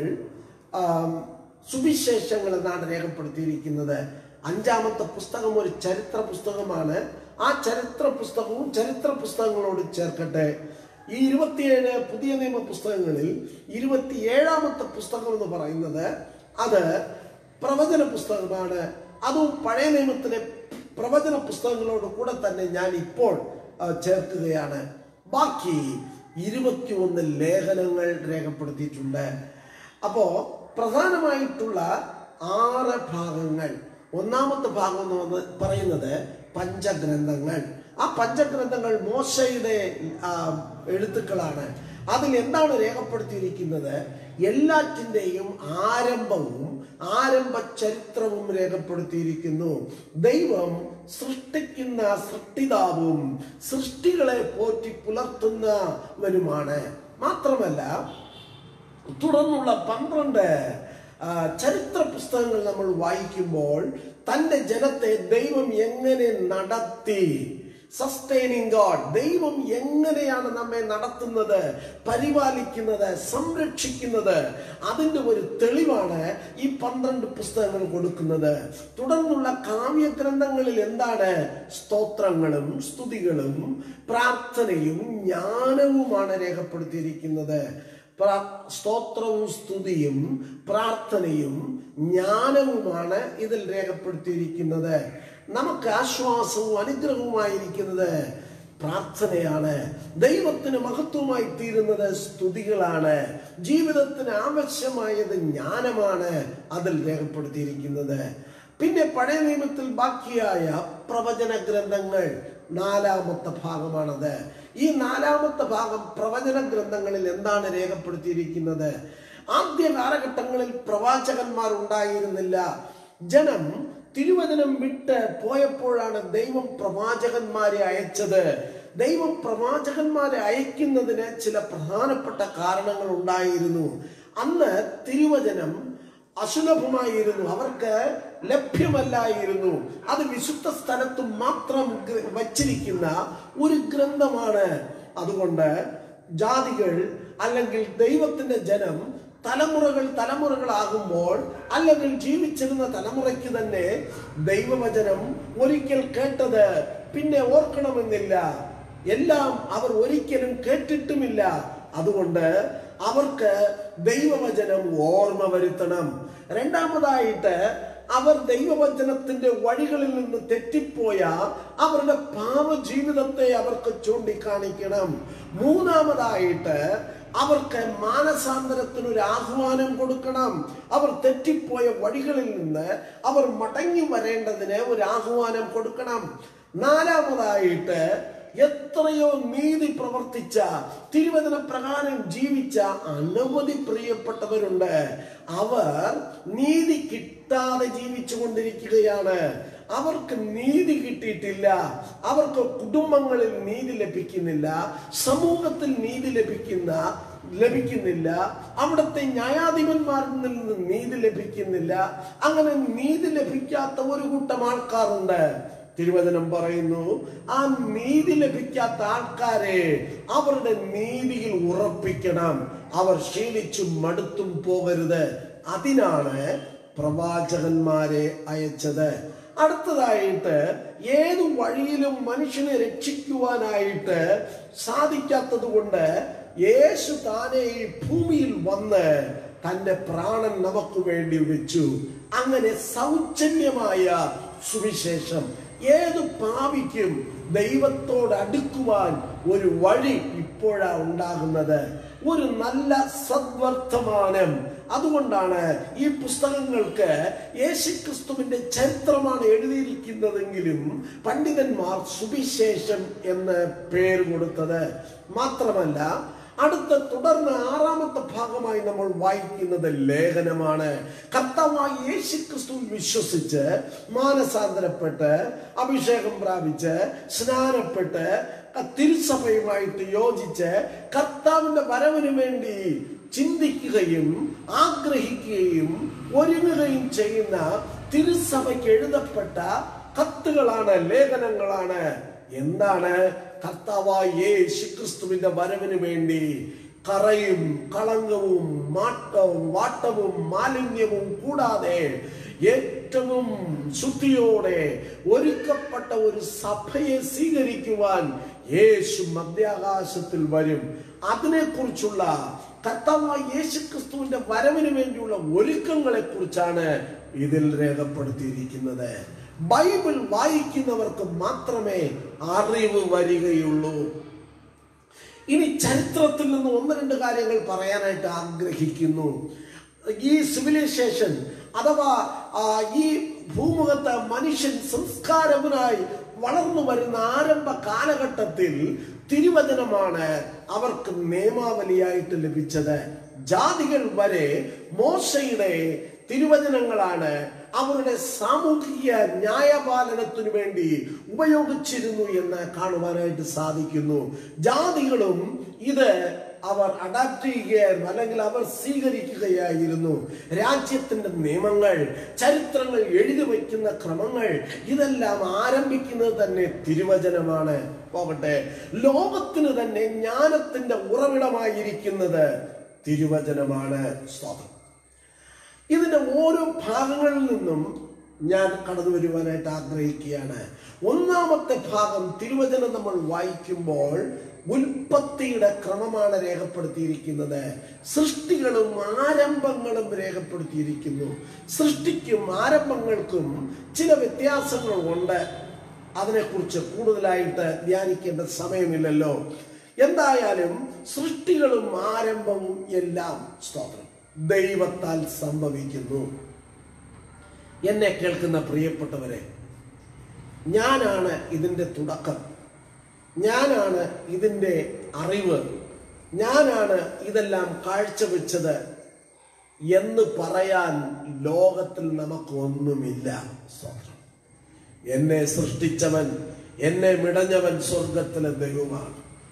സുവിശേഷങ്ങൾ എന്നാണ് രേഖപ്പെടുത്തിയിരിക്കുന്നത്. 5-ാമത്തെ പുസ്തകം ഒരു ചരിത്ര പുസ്തകമാണ്. ആ ചരിത്ര പുസ്തകവും ചരിത്ര പുസ്തകങ്ങളോട് ചേർക്കട്ടെ. ഈ 27 പുതിയ നിയമ പുസ്തകങ്ങളിൽ 27-ാമത്തെ പുസ്തകം എന്ന് പറയുന്നത് അത് പ്രവചന പുസ്തകമാണ്. അതും പഴയ നിയമത്തിലെ പ്രവചന പുസ്തകങ്ങളോട് കൂടെ തന്നെ ഞാൻ ഇപ്പോൾ ചേർക്കുകയാണ്. ബാക്കി 21 ലേഖനങ്ങൾ രേഖപ്പെടുത്തിയിട്ടുണ്ട്. അപ്പോ പ്രധാനമായിട്ടുള്ള 6 ഭാഗങ്ങൾ. 1-ാമത്തെ ഭാഗം എന്ന് പറയുന്നത് പഞ്ചഗ്രന്ഥങ്ങൾ. ആ പഞ്ചഗ്രന്ഥങ്ങൾ മോശയുടെ എഴുത്തുക്കളാണ്. അതിൽ എന്താണ് രേഖപ്പെടുത്തിയിരിക്കുന്നത്? എല്ലാറ്റിൻ്റെയും ആരംഭവും ആരംഭ ചരിത്രവും രേഖപ്പെടുത്തിയിരിക്കുന്നു. ദൈവം സൃഷ്ടിക്കുന്ന സൃഷ്ടിതാവും സൃഷ്ടികളെ പോറ്റി പുലർത്തുന്നവനുമാണ്. മാത്രമല്ല തുടർന്നുള്ള 12 ചരിത്ര പുസ്തകങ്ങൾ നമ്മൾ വായിക്കുമ്പോൾ തൻ്റെ ജനത്തെ ദൈവം എങ്ങനെ നടത്തി, സസ്റ്റൈനിങ് ഗോഡ്, ദൈവം എങ്ങനെയാണ് നമ്മെ നടത്തുന്നത്, പരിപാലിക്കുന്നത്, സംരക്ഷിക്കുന്നത്, അതിൻ്റെ ഒരു തെളിവാണ് ഈ 12 പുസ്തകങ്ങൾ കൊടുക്കുന്നത്. തുടർന്നുള്ള കാവ്യഗ്രന്ഥങ്ങളിൽ എന്താണ്? സ്തോത്രങ്ങളും സ്തുതികളും പ്രാർത്ഥനയും ജ്ഞാനവുമാണ് രേഖപ്പെടുത്തിയിരിക്കുന്നത്. സ്തോത്രവും സ്തുതിയും പ്രാർത്ഥനയും ജ്ഞാനവുമാണ് ഇതിൽ രേഖപ്പെടുത്തിയിരിക്കുന്നത്. നമുക്ക് ആശ്വാസവും അനുഗ്രഹവുമായിരിക്കുന്നത് പ്രാർത്ഥനയാണ്. ദൈവത്തിന് മഹത്വമായി തീരുന്നത് സ്തുതികളാണ്. ജീവിതത്തിന് ആവശ്യമായത് ജ്ഞാനമാണ് അതിൽ രേഖപ്പെടുത്തിയിരിക്കുന്നത്. പിന്നെ പഴയ നിയമത്തിൽ ബാക്കിയായ പ്രവചന ഗ്രന്ഥങ്ങൾ 4-ാമത്തെ ഭാഗമാണത്. ഈ 4-ാമത്തെ ഭാഗം പ്രവചന ഗ്രന്ഥങ്ങളിൽ എന്താണ് രേഖപ്പെടുത്തിയിരിക്കുന്നത്? ആദ്യ കാലഘട്ടങ്ങളിൽ പ്രവാചകന്മാർ ഉണ്ടായിരുന്നില്ല. ജനം തിരുവചനം വിട്ട് പോയപ്പോഴാണ് ദൈവം പ്രവാചകന്മാരെ അയച്ചത്. ദൈവം പ്രവാചകന്മാരെ അയക്കുന്നതിന് ചില പ്രധാനപ്പെട്ട കാരണങ്ങൾ ഉണ്ടായിരുന്നു. അന്ന് തിരുവചനം അസുലഭമായിരുന്നു, അവർക്ക് ലഭ്യമല്ലായിരുന്നു. അത് വിശുദ്ധ സ്ഥലത്ത് മാത്രം വച്ചിരിക്കുന്ന ഒരു ഗ്രന്ഥമാണ്. അതുകൊണ്ട് ജാതികൾ അല്ലെങ്കിൽ ദൈവത്തിന്റെ ജനം തലമുറകളാകുമ്പോൾ അല്ലെങ്കിൽ ജീവിച്ചിരുന്ന തലമുറയ്ക്ക് തന്നെ ദൈവവചനം ഒരിക്കൽ കേട്ടത് പിന്നെ ഓർക്കണമെന്നില്ല. എല്ലാം അവർ ഒരിക്കലും കേട്ടിട്ടുമില്ല. അതുകൊണ്ട് അവർക്ക് ദൈവവചനം ഓർമ്മ വരുത്തണം. രണ്ടാമതായിട്ട് അവർ ദൈവവചനത്തിന്റെ വഴികളിൽ നിന്ന് തെറ്റിപ്പോയ അവരുടെ പാപജീവിതത്തെ അവർക്ക് ചൂണ്ടിക്കാണിക്കണം. മൂന്നാമതായിട്ട് അവർക്ക് മാനസാന്തരത്തിനൊരു ആഹ്വാനം കൊടുക്കണം. അവർ തെറ്റിപ്പോയ വഴികളിൽ നിന്ന് അവർ മടങ്ങി വരേണ്ടതിന് ഒരു ആഹ്വാനം കൊടുക്കണം. നാലാമതായിട്ട് എത്രയോ നീതി പ്രവർത്തിച്ച തിരുവചന പ്രകാരം ജീവിച്ച അനവധി പ്രിയപ്പെട്ടവരുണ്ട്. അവർ നീതി കിട്ടാതെ ജീവിച്ചു കൊണ്ടിരിക്കുകയാണ്. അവർക്ക് നീതി കിട്ടിയിട്ടില്ല. അവർക്ക് കുടുംബങ്ങളിൽ നീതി ലഭിക്കുന്നില്ല, സമൂഹത്തിൽ നീതി ലഭിക്കുന്നില്ല, അവിടുത്തെ ന്യായാധിപന്മാരിൽ നിന്ന് നീതി ലഭിക്കുന്നില്ല. അങ്ങനെ നീതി ലഭിക്കാത്ത ഒരു കൂട്ടം ആൾക്കാരുണ്ട്. തിരുവചനം പറയുന്നു, ആ നീതി ലഭിക്കാത്ത ആൾക്കാരെ അവരുടെ നീതിയിൽ ഉറപ്പിക്കണം. അവർ ക്ഷീണിച്ചും മടുത്തും പോകരുത്. അതിനാണ് പ്രവാചകന്മാരെ അയച്ചത്. അടുത്തതായിട്ട് ഏതു വഴിയിലും മനുഷ്യനെ രക്ഷിക്കുവാനായിട്ട് സാധിക്കാത്തത് കൊണ്ട് യേശു താനെ ഈ ഭൂമിയിൽ വന്ന് തന്റെ പ്രാണൻ നമുക്ക് വേണ്ടി വെച്ചു. അങ്ങനെ സൗജന്യമായ സുവിശേഷം ഏതു പാപിക്കും ദൈവത്തോട് അടുക്കുവാൻ ഒരു വഴി ഇപ്പോഴാ ഉണ്ടാകുന്നത്, ഒരു നല്ല സദ്വർത്തമാനം. അതുകൊണ്ടാണ് ഈ പുസ്തകങ്ങൾക്ക് യേശുക്രിസ്തുവിന്റെ ചരിത്രമാണ് എഴുതിയിരിക്കുന്നതെങ്കിലും പണ്ഡിതന്മാർ സുവിശേഷം എന്ന് പേര് കൊടുത്തത്. മാത്രമല്ല തുടർന്ന് 6-ാമത്തെ ഭാഗമായി നമ്മൾ വായിക്കുന്നത് ലേഖനമാണ്. കർത്താവായ യേശുക്രിസ്തു വിശ്വസിച്ച് മാനസാന്തരപ്പെട്ട് അഭിഷേകം പ്രാപിച്ച് സ്നാനപ്പെട്ട് തിരുസഭയുമായിട്ട് യോജിച്ച് കർത്താവിന്റെ വരവിന് വേണ്ടി ചിന്തിക്കുകയും ആഗ്രഹിക്കുകയും ഒരുങ്ങുകയും ചെയ്യുന്ന തിരുസഭയ്ക്ക് എഴുതപ്പെട്ട കത്തുകളാണ്, ലേഖനങ്ങളാണ്. എന്താണ്? കർത്താവായ യേശുക്രിസ്തുവിന്റെ വരവിന് വേണ്ടി കറയും കളങ്കവും വാട്ടവും മാലിന്യവും കൂടാതെ ഏറ്റവും ശുദ്ധിയോടെ ഒരുക്കപ്പെട്ട ഒരു സഭയെ സ്വീകരിക്കുവാൻ യേശു മധ്യാകാശത്തിൽ വരും. അതിനെക്കുറിച്ചുള്ള കർത്താവായ യേശുക്രിസ്തുവിന്റെ വരവിന് വേണ്ടിയുള്ള ഒരുക്കങ്ങളെ കുറിച്ചാണ് ഇതിൽ രേഖപ്പെടുത്തിയിരിക്കുന്നത്. ബൈബിൾ വായിക്കുന്നവർക്ക് മാത്രമേ അറിവ് വരികയുള്ളൂ. ഇനി ചരിത്രത്തിൽ നിന്ന് ഒന്ന് രണ്ട് കാര്യങ്ങൾ പറയാനായിട്ട് ആഗ്രഹിക്കുന്നു. ഈ സിവിലൈസേഷൻ അഥവാ ഈ ഭൂമുഖത്ത് മനുഷ്യൻ സംസ്കാരപരമായി വളർന്നു വരുന്ന ആരംഭ കാലഘട്ടത്തിൽ തിരുവചനമാണ് അവർക്ക് നിയമാവലിയായിട്ട് ലഭിച്ചത്. ജാതികൾ വരെ മോശയുടെ തിരുവചനങ്ങളാണ് അവരുടെ സാമൂഹിക ന്യായപാലനത്തിനു വേണ്ടി ഉപയോഗിച്ചിരുന്നു എന്ന് കാണുവാനായിട്ട് സാധിക്കുന്നു. ജാതികളും ഇത് അവർ അഡാപ്റ്റ് ചെയ്യുകയായിരുന്നു, അല്ലെങ്കിൽ അവർ സ്വീകരിക്കുകയായിരുന്നു. രാജ്യത്തിന്റെ നിയമങ്ങൾ, ചരിത്രങ്ങൾ എഴുതി വയ്ക്കുന്ന ക്രമങ്ങൾ, ഇതെല്ലാം ആരംഭിക്കുന്നത് തന്നെ തിരുവചനമാണ്. പോകട്ടെ, ലോകത്തിന് തന്നെ ജ്ഞാനത്തിന്റെ ഉറവിടമായിരിക്കുന്നത് തിരുവചനമാണ്. സ്തോത്രം. ഇതിന്റെ ഓരോ ഭാഗങ്ങളിൽ നിന്നും ഞാൻ കടന്നു വരുവാനായിട്ട് ആഗ്രഹിക്കുകയാണ്. ഒന്നാമത്തെ ഭാഗം തിരുവചനം നമ്മൾ വായിക്കുമ്പോൾ ഉൽപ്പത്തിയുടെ ക്രമമാണ് രേഖപ്പെടുത്തിയിരിക്കുന്നത്. സൃഷ്ടികളും ആരംഭങ്ങളും രേഖപ്പെടുത്തിയിരിക്കുന്നു. സൃഷ്ടിക്കും ആരംഭങ്ങൾക്കും ചില വ്യത്യാസങ്ങളുണ്ട്. അതിനെക്കുറിച്ച് കൂടുതലായിട്ട് ധ്യാനിക്കേണ്ട സമയമില്ലല്ലോ. എന്തായാലും സൃഷ്ടികളും ആരംഭവും എല്ലാം സ്തോത്രം ദൈവത്താൽ സംഭവിക്കുന്നു. എന്നെ കേൾക്കുന്ന പ്രിയപ്പെട്ടവരെ, ഞാനാണ് ഇതിൻ്റെ തുടക്കം, ഞാനാണ് ഇതിൻ്റെ അറിവ്, ഞാനാണ് ഇതെല്ലാം കാഴ്ചവെച്ചത് എന്ന് പറയാൻ ലോകത്തിൽ നമുക്കൊന്നുമില്ല. സ്തോത്രം. എന്നെ സൃഷ്ടിച്ചവൻ, എന്നെ മിടഞ്ഞവൻ സ്വർഗത്തിലെ ദൈവമാണ്.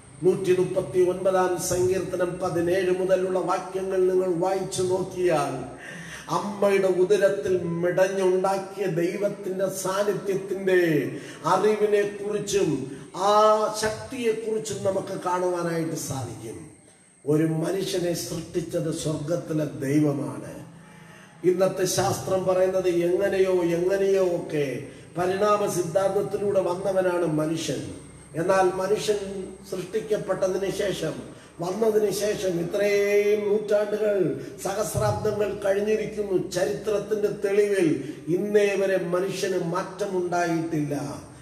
139 സങ്കീർത്തനം 17 മുതലുള്ള വാക്യങ്ങൾ നിങ്ങൾ വായിച്ചു നോക്കിയാൽ അമ്മയുടെ ഉദരത്തിൽ മിടഞ്ഞുണ്ടാക്കിയ ദൈവത്തിന്റെ സാന്നിധ്യത്തിന്റെ അറിവിനെ കുറിച്ചും ആ ശക്തിയെ കുറിച്ചും നമുക്ക് കാണുവാനായിട്ട് സാധിക്കും. ഒരു മനുഷ്യനെ സൃഷ്ടിച്ചത് സ്വർഗത്തിലെ ദൈവമാണ്. ഇന്നത്തെ ശാസ്ത്രം പറയുന്നത് എങ്ങനെയോ ഒക്കെ പരിണാമ സിദ്ധാന്തത്തിലൂടെ വന്നവനാണ് മനുഷ്യൻ. എന്നാൽ മനുഷ്യൻ സൃഷ്ടിക്കപ്പെട്ടതിന് ശേഷം, വന്നതിന് ശേഷം ഇത്രയും നൂറ്റാണ്ടുകൾ, സഹസ്രാബ്ദങ്ങൾ കഴിഞ്ഞിരിക്കുന്നു. ചരിത്രത്തിന്റെ തെളിവിൽ ഇന്നേ വരെ മനുഷ്യന് മാറ്റമുണ്ടായിട്ടില്ല.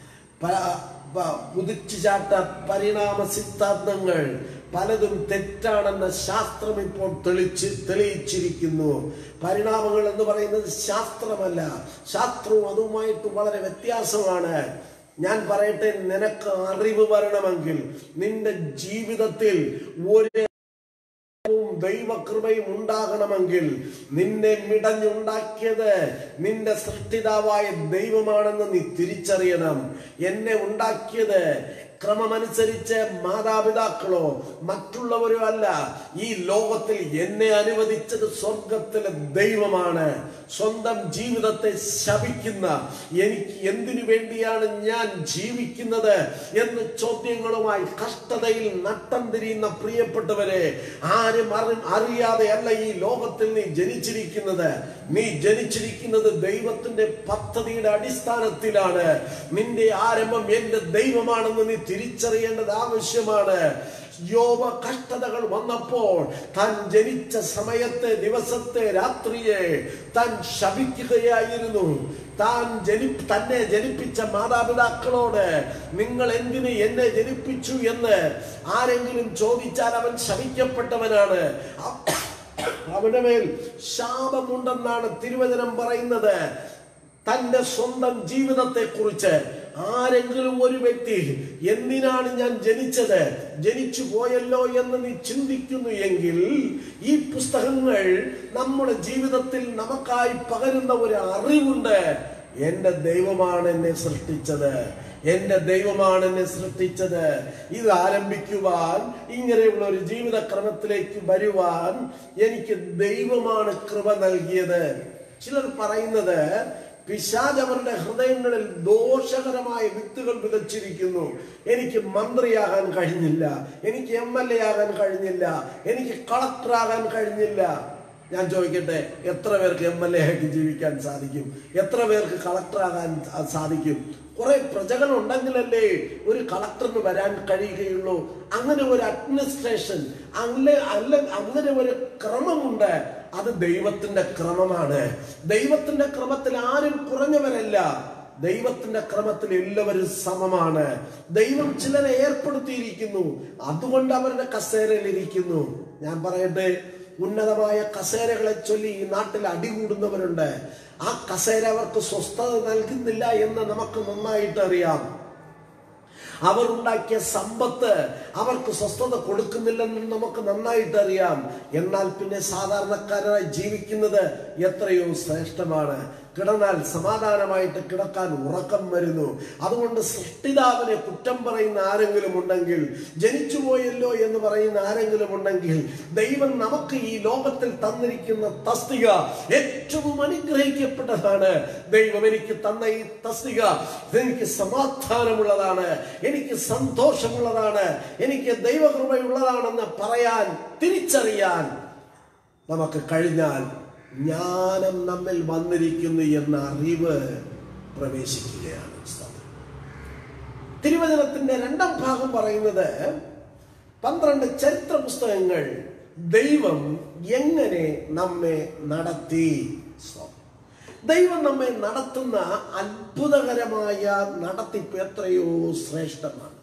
കുതിച്ചുചാട്ട പരിണാമ സിദ്ധാന്തങ്ങൾ പലതും തെറ്റാണെന്ന ശാസ്ത്രം ഇപ്പോൾ തെളിയിച്ചിരിക്കുന്നു. പരിണാമങ്ങൾ എന്ന് പറയുന്നത് ശാസ്ത്രമല്ല, ശാസ്ത്രവും അതുമായിട്ട് വളരെ വ്യത്യാസമാണ്. ഞാൻ പറയട്ടെ, നിനക്ക് അറിവ് വരണമെങ്കിൽ, നിന്റെ ജീവിതത്തിൽ ഒരു ദൈവകൃപയും ഉണ്ടാകണമെങ്കിൽ, നിന്നെ മിടഞ്ഞുണ്ടാക്കിയത് നിന്റെ സൃഷ്ടിതാവായ ദൈവമാണെന്ന് നീ തിരിച്ചറിയണം. എന്നെ ഉണ്ടാക്കിയത് ക്രമമനുസരിച്ച് മാതാപിതാക്കളോ മറ്റുള്ളവരോ അല്ല. ഈ ലോകത്തിൽ എന്നെ അനുവദിച്ചത് സ്വർഗത്തിലെ ദൈവമാണ്. സ്വന്തം ജീവിതത്തെ ശപിക്കുന്ന, എനിക്ക് എന്തിനു വേണ്ടിയാണ് ഞാൻ ജീവിക്കുന്നത് എന്ന് ചോദ്യങ്ങളുമായി കഷ്ടതയിൽ നട്ടം തിരിയുന്ന പ്രിയപ്പെട്ടവരെ, ആരും അറിയാതെയല്ല ഈ ലോകത്തിൽ നീ ജനിച്ചിരിക്കുന്നത്. നീ ജനിച്ചിരിക്കുന്നത് ദൈവത്തിന്റെ പദ്ധതിയുടെ അടിസ്ഥാനത്തിലാണ്. നിന്റെ ആരംഭം എന്റെ ദൈവമാണെന്ന് നീ തിരിച്ചറിയേണ്ടത് ആവശ്യമാണ്. യോബ് കഷ്ടതകൾ വന്നപ്പോൾ താൻ ജനിച്ച സമയത്തെ, ദിവസത്തെ, രാത്രിയെ താൻ ശപിക്കുകയായിരുന്നു. തന്നെ ജനിപ്പിച്ച മാതാപിതാക്കളോട് നിങ്ങൾ എന്തിന് എന്നെ ജനിപ്പിച്ചു എന്ന് ആരെങ്കിലും ചോദിച്ചാൽ അവൻ ശപിക്കപ്പെട്ടവനാണ്. അവന്റെ മേൽ ശാപമുണ്ടെന്നാണ് തിരുവചനം പറയുന്നത്. തന്റെ സ്വന്തം ജീവിതത്തെ കുറിച്ച് ആരെങ്കിലും ഒരു വ്യക്തി എന്തിനാണ് ഞാൻ ജനിച്ചത്, ജനിച്ചു പോയല്ലോ എന്ന് നീ ചിന്തിക്കുന്നു എങ്കിൽ, ഈ പുസ്തകങ്ങൾ നമ്മുടെ ജീവിതത്തിൽ നമുക്കായി പകരുന്ന ഒരു അറിവുണ്ട്. എന്റെ ദൈവമാണ് എന്നെ സൃഷ്ടിച്ചത്, എന്റെ ദൈവമാണ് എന്നെ സൃഷ്ടിച്ചത്. ഇത് ആരംഭിക്കുവാൻ, ഇങ്ങനെയുള്ള ഒരു ജീവിതക്രമത്തിലേക്ക് വരുവാൻ എനിക്ക് ദൈവമാണ് കൃപ നൽകിയത്. ചിലർ പറയുന്നത് പിശാച് അവരുടെ ഹൃദയങ്ങളിൽ ദോഷകരമായ വിത്തുകൾ വിതച്ചിരിക്കുന്നു. എനിക്ക് മന്ത്രിയാകാൻ കഴിഞ്ഞില്ല, എനിക്ക് MLA ആകാൻ കഴിഞ്ഞില്ല, എനിക്ക് കളക്ടറാകാൻ കഴിഞ്ഞില്ല. ഞാൻ ചോദിക്കട്ടെ, എത്ര പേർക്ക് MLA ആയിട്ട് ജീവിക്കാൻ സാധിക്കും? എത്ര പേർക്ക് കളക്ടറാകാൻ സാധിക്കും? കുറെ പ്രജകൾ ഉണ്ടെങ്കിലല്ലേ ഒരു കളക്ടറിന് വരാൻ കഴിയുകയുള്ളൂ. അങ്ങനെ ഒരു അഡ്മിനിസ്ട്രേഷൻ, അങ്ങനെ ഒരു ക്രമമുണ്ട്. അത് ദൈവത്തിന്റെ ക്രമമാണ്. ദൈവത്തിന്റെ ക്രമത്തിൽ ആരും കുറഞ്ഞവരല്ല. ദൈവത്തിന്റെ ക്രമത്തിൽ എല്ലാവരും സമമാണ്. ദൈവം ചിലരെ ഏർപ്പെടുത്തിയിരിക്കുന്നു, അതുകൊണ്ട് അവരുടെ കസേരയിൽ ഇരിക്കുന്നു. ഞാൻ പറയട്ടെ, ഉന്നതമായ കസേരകളെ ചൊല്ലി ഈ നാട്ടിൽ അടികൂടുന്നവരുണ്ട്. ആ കസേര അവർക്ക് സ്വസ്ഥത നൽകുന്നില്ല എന്ന് നമുക്ക് നന്നായിട്ട് അറിയാം. അവരുണ്ടാക്കിയ സമ്പത്ത് അവർക്ക് സ്വസ്ഥത കൊടുക്കുന്നില്ലെന്ന് നമുക്ക് നന്നായിട്ട് അറിയാം. എന്നാൽ പിന്നെ സാധാരണക്കാരായി ജീവിക്കുന്നത് എത്രയോ ശ്രേഷ്ഠമാണ്. കിടന്നാൽ സമാധാനമായിട്ട് കിടക്കാൻ ഉറക്കം വരുന്നു. അതുകൊണ്ട് സൃഷ്ടിതാവിനെ കുറ്റം പറയുന്ന ആരെങ്കിലും ഉണ്ടെങ്കിൽ, ജനിച്ചുപോയല്ലോ എന്ന് പറയുന്ന ആരെങ്കിലും ഉണ്ടെങ്കിൽ, ദൈവം നമുക്ക് ഈ ലോകത്തിൽ തന്നിരിക്കുന്ന തസ്തിക ഏറ്റവും അനുഗ്രഹിക്കപ്പെട്ടതാണ്. ദൈവം എനിക്ക് തന്ന ഈ തസ്തിക എനിക്ക് സമാധാനമുള്ളതാണ്, എനിക്ക് സന്തോഷമുള്ളതാണ്, എനിക്ക് ദൈവകൃപയുള്ളതാണെന്ന് പറയാൻ, തിരിച്ചറിയാൻ നമുക്ക് കഴിഞ്ഞാൽ ജ്ഞാനം നമ്മിൽ വന്നിരിക്കുന്നു എന്ന അറിവ് പ്രവേശിക്കുകയാണ്. തിരുവചനത്തിന്റെ 2ാം ഭാഗം പറയുന്നത് 12 ചരിത്ര പുസ്തകങ്ങൾ ദൈവം എങ്ങനെ നമ്മെ നടത്തി. ദൈവം നമ്മെ നടത്തുന്ന അത്ഭുതകരമായ നടത്തിപ്പ് എത്രയോ ശ്രേഷ്ഠമാണ്.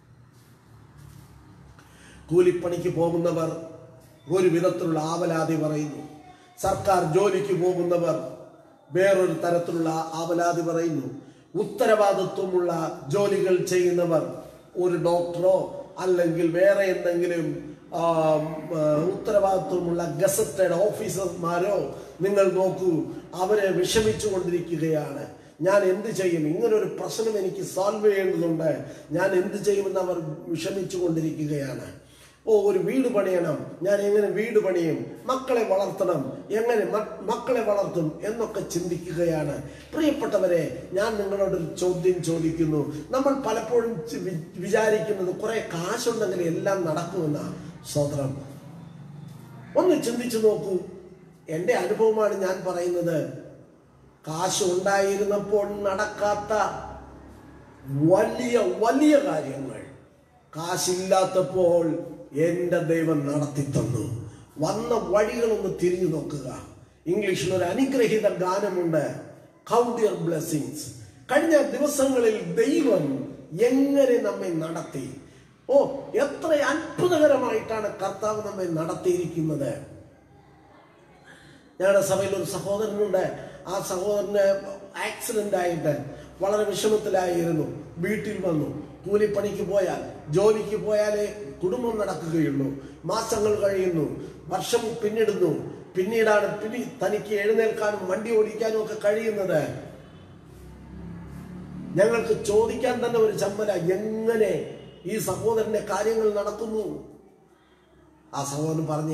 കൂലിപ്പണിക്ക് പോകുന്നവർ ഒരു വിധത്തിലുള്ള ആവലാതി പറയുന്നു. സർക്കാർ ജോലിക്ക് പോകുന്നവർ വേറൊരു തരത്തിലുള്ള ആവലാതി പറയുന്നു. ഉത്തരവാദിത്വമുള്ള ജോലികൾ ചെയ്യുന്നവർ, ഒരു ഡോക്ടറോ അല്ലെങ്കിൽ വേറെ എന്തെങ്കിലും ഉത്തരവാദിത്വമുള്ള ഗസറ്റഡ് ഓഫീസർമാരോ നിങ്ങൾ നോക്കൂ, അവരെ വിഷമിച്ചു കൊണ്ടിരിക്കുകയാണ്. ഞാൻ എന്ത് ചെയ്യും? ഇങ്ങനൊരു പ്രശ്നം എനിക്ക് സോൾവ് ചെയ്യേണ്ടതുണ്ട്, ഞാൻ എന്ത് ചെയ്യുമെന്ന് അവർ വിഷമിച്ചു കൊണ്ടിരിക്കുകയാണ്. ഒരു വീട് പണിയണം, ഞാൻ എങ്ങനെ വീട് പണിയും? മക്കളെ വളർത്തണം, എങ്ങനെ മക്കളെ വളർത്തും എന്നൊക്കെ ചിന്തിക്കുകയാണ്. പ്രിയപ്പെട്ടവരെ, ഞാൻ നിങ്ങളോടൊരു ചോദ്യം ചോദിക്കുന്നു. നമ്മൾ പലപ്പോഴും വിചാരിക്കുന്നത് കുറെ കാശുണ്ടെങ്കിൽ എല്ലാം നടക്കുമെന്നാണ്. സ്വതന്ത്രം ഒന്ന് ചിന്തിച്ചു നോക്കൂ. എൻ്റെ അനുഭവമാണ് ഞാൻ പറയുന്നത്. കാശ് ഉണ്ടായിരുന്നപ്പോൾ നടക്കാത്ത വലിയ വലിയ കാര്യങ്ങൾ കാശില്ലാത്തപ്പോൾ എൻ്റെ ദൈവം നടത്തി തന്നു. വന്ന വഴികളൊന്ന് തിരിഞ്ഞു നോക്കുക. ഇംഗ്ലീഷിൽ ഒരു അനുഗ്രഹീത ഗാനമുണ്ട്, കൗണ്ട് യുവർ ബ്ലെസ്സിങ്സ്. കഴിഞ്ഞ ദിവസങ്ങളിൽ ദൈവം എങ്ങനെ നമ്മെ നടത്തി. എത്ര അത്ഭുതകരമായിട്ടാണ് കർത്താവ് നമ്മെ നടത്തിയിരിക്കുന്നത്. ഞങ്ങളുടെ സഭയിൽ ഒരു സഹോദരനുണ്ട്. ആ സഹോദരന് ആക്സിഡന്റ് ആയിട്ട് വളരെ വിഷമത്തിലായിരുന്നു. വീട്ടിൽ വന്നു. കൂലിപ്പണിക്ക് പോയാൽ, ജോലിക്ക് പോയാലേ കുടുംബം നടക്കുകയുള്ളൂ. മാസങ്ങൾ കഴിയുന്നു, വർഷം പിന്നീടാണ് തനിക്ക് എഴുന്നേൽക്കാനും വണ്ടി ഓടിക്കാനും ഒക്കെ കഴിയുന്നത്. ഞങ്ങൾക്ക് ചോദിക്കാൻ തന്നെ ഒരു ചമ്മല, എങ്ങനെ ഈ സഹോദരന്റെ കാര്യങ്ങൾ നടക്കുന്നു? ആ സഹോദരൻ പറഞ്ഞ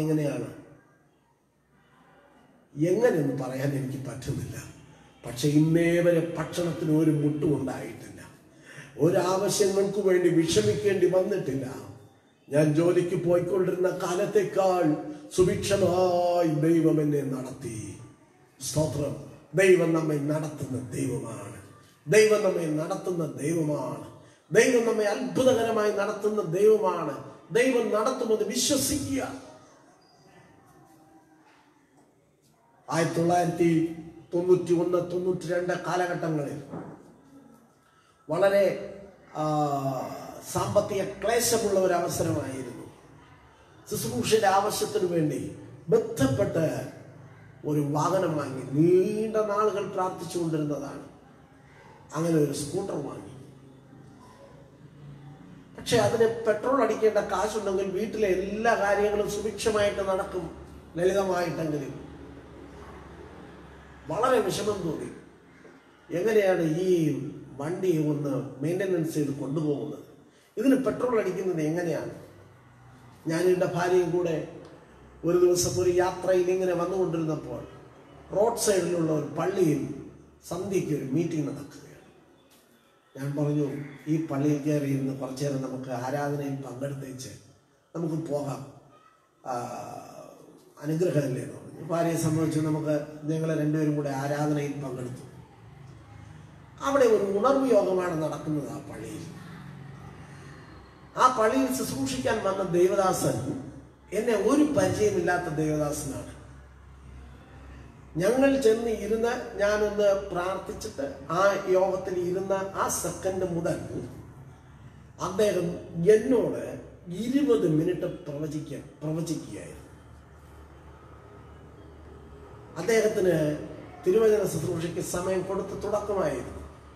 എങ്ങനെയെന്ന് പറയാൻ എനിക്ക് പറ്റുന്നില്ല. പക്ഷെ ഇന്നേ വരെ ഭക്ഷണത്തിന് ഒരു മുട്ടും ഉണ്ടായിട്ടില്ല. ഒരാവശ്യങ്ങൾക്ക് വേണ്ടി വിഷമിക്കേണ്ടി വന്നിട്ടില്ല. ഞാൻ ജോലിക്ക് പോയിക്കൊണ്ടിരുന്ന കാലത്തേക്കാൾ സുഭിക്ഷമായി ദൈവം എന്നെ നടത്തി. സ്തോത്രം. ദൈവം നമ്മെ നടത്തുന്ന ദൈവമാണ്. ദൈവം നമ്മെ നടത്തുന്ന ദൈവമാണ്. ദൈവം നമ്മെ അത്ഭുതകരമായി നടത്തുന്ന ദൈവമാണ്. ദൈവം നടത്തുന്നത് വിശ്വസിക്കുക. 1991-92 കാലഘട്ടങ്ങളിൽ വളരെ സാമ്പത്തിക ക്ലേശമുള്ള ഒരു അവസരമായിരുന്നു. ശുശ്രൂഷയുടെ ആവശ്യത്തിന് വേണ്ടി ബന്ധപ്പെട്ട് ഒരു വാഹനം വാങ്ങി. നീണ്ട നാളുകൾ പ്രാർത്ഥിച്ചു കൊണ്ടിരുന്നതാണ്. അങ്ങനെ ഒരു സ്കൂട്ടർ വാങ്ങി. പക്ഷെ അതിന് പെട്രോൾ അടിക്കേണ്ട കാശുണ്ടെങ്കിൽ വീട്ടിലെ എല്ലാ കാര്യങ്ങളും സുഭിക്ഷമായിട്ട് നടക്കും, ലളിതമായിട്ടെങ്കിലും. വളരെ വിഷമം തോന്നി. എങ്ങനെയാണ് ഈ വണ്ടി ഒന്ന് മെയിൻ്റനൻസ് ചെയ്ത് കൊണ്ടുപോകുന്നത്? ഇതിന് പെട്രോൾ അടിക്കുന്നത് എങ്ങനെയാണ്? ഞാനും എൻ്റെ ഭാര്യയും കൂടെ ഒരു ദിവസം ഒരു യാത്രയിൽ ഇങ്ങനെ വന്നുകൊണ്ടിരുന്നപ്പോൾ റോഡ് സൈഡിലുള്ള ഒരു പള്ളിയിൽ സന്ധ്യയ്ക്ക് ഒരു മീറ്റിംഗ് നടക്കുകയാണ്. ഞാൻ പറഞ്ഞു, ഈ പള്ളിയിൽ കയറി ഇരുന്ന് കുറച്ചു നേരം നമുക്ക് ആരാധനയിൽ പങ്കെടുത്തേച്ച് നമുക്ക് പോകാം, അനുഗ്രഹമല്ലേ എന്ന് പറഞ്ഞു. ഭാര്യയെ സംബന്ധിച്ച് നമുക്ക് ഞങ്ങൾ രണ്ടുപേരും കൂടെ ആരാധനയിൽ പങ്കെടുത്തു. അവിടെ ഒരു ഉണർവ് യോഗമാണ് നടക്കുന്നത് ആ പള്ളിയിൽ. ആ പള്ളിയിൽ ശുശ്രൂഷിക്കാൻ വന്ന ദേവദാസൻ എന്നെ ഒരു പരിചയമില്ലാത്ത ദേവദാസനാണ്. ഞങ്ങൾ ചെന്ന് ഇരുന്ന് ഞാനൊന്ന് പ്രാർത്ഥിച്ചിട്ട് ആ യോഗത്തിൽ ഇരുന്ന ആ സെക്കൻഡ് മുതൽ അദ്ദേഹം എന്നോട് 20 മിനിറ്റ് പ്രവചിക്കുകയായിരുന്നു. അദ്ദേഹത്തിന് തിരുവചന ശുശ്രൂഷയ്ക്ക് സമയം കൊടുത്ത് തുടക്കമായിരുന്നു.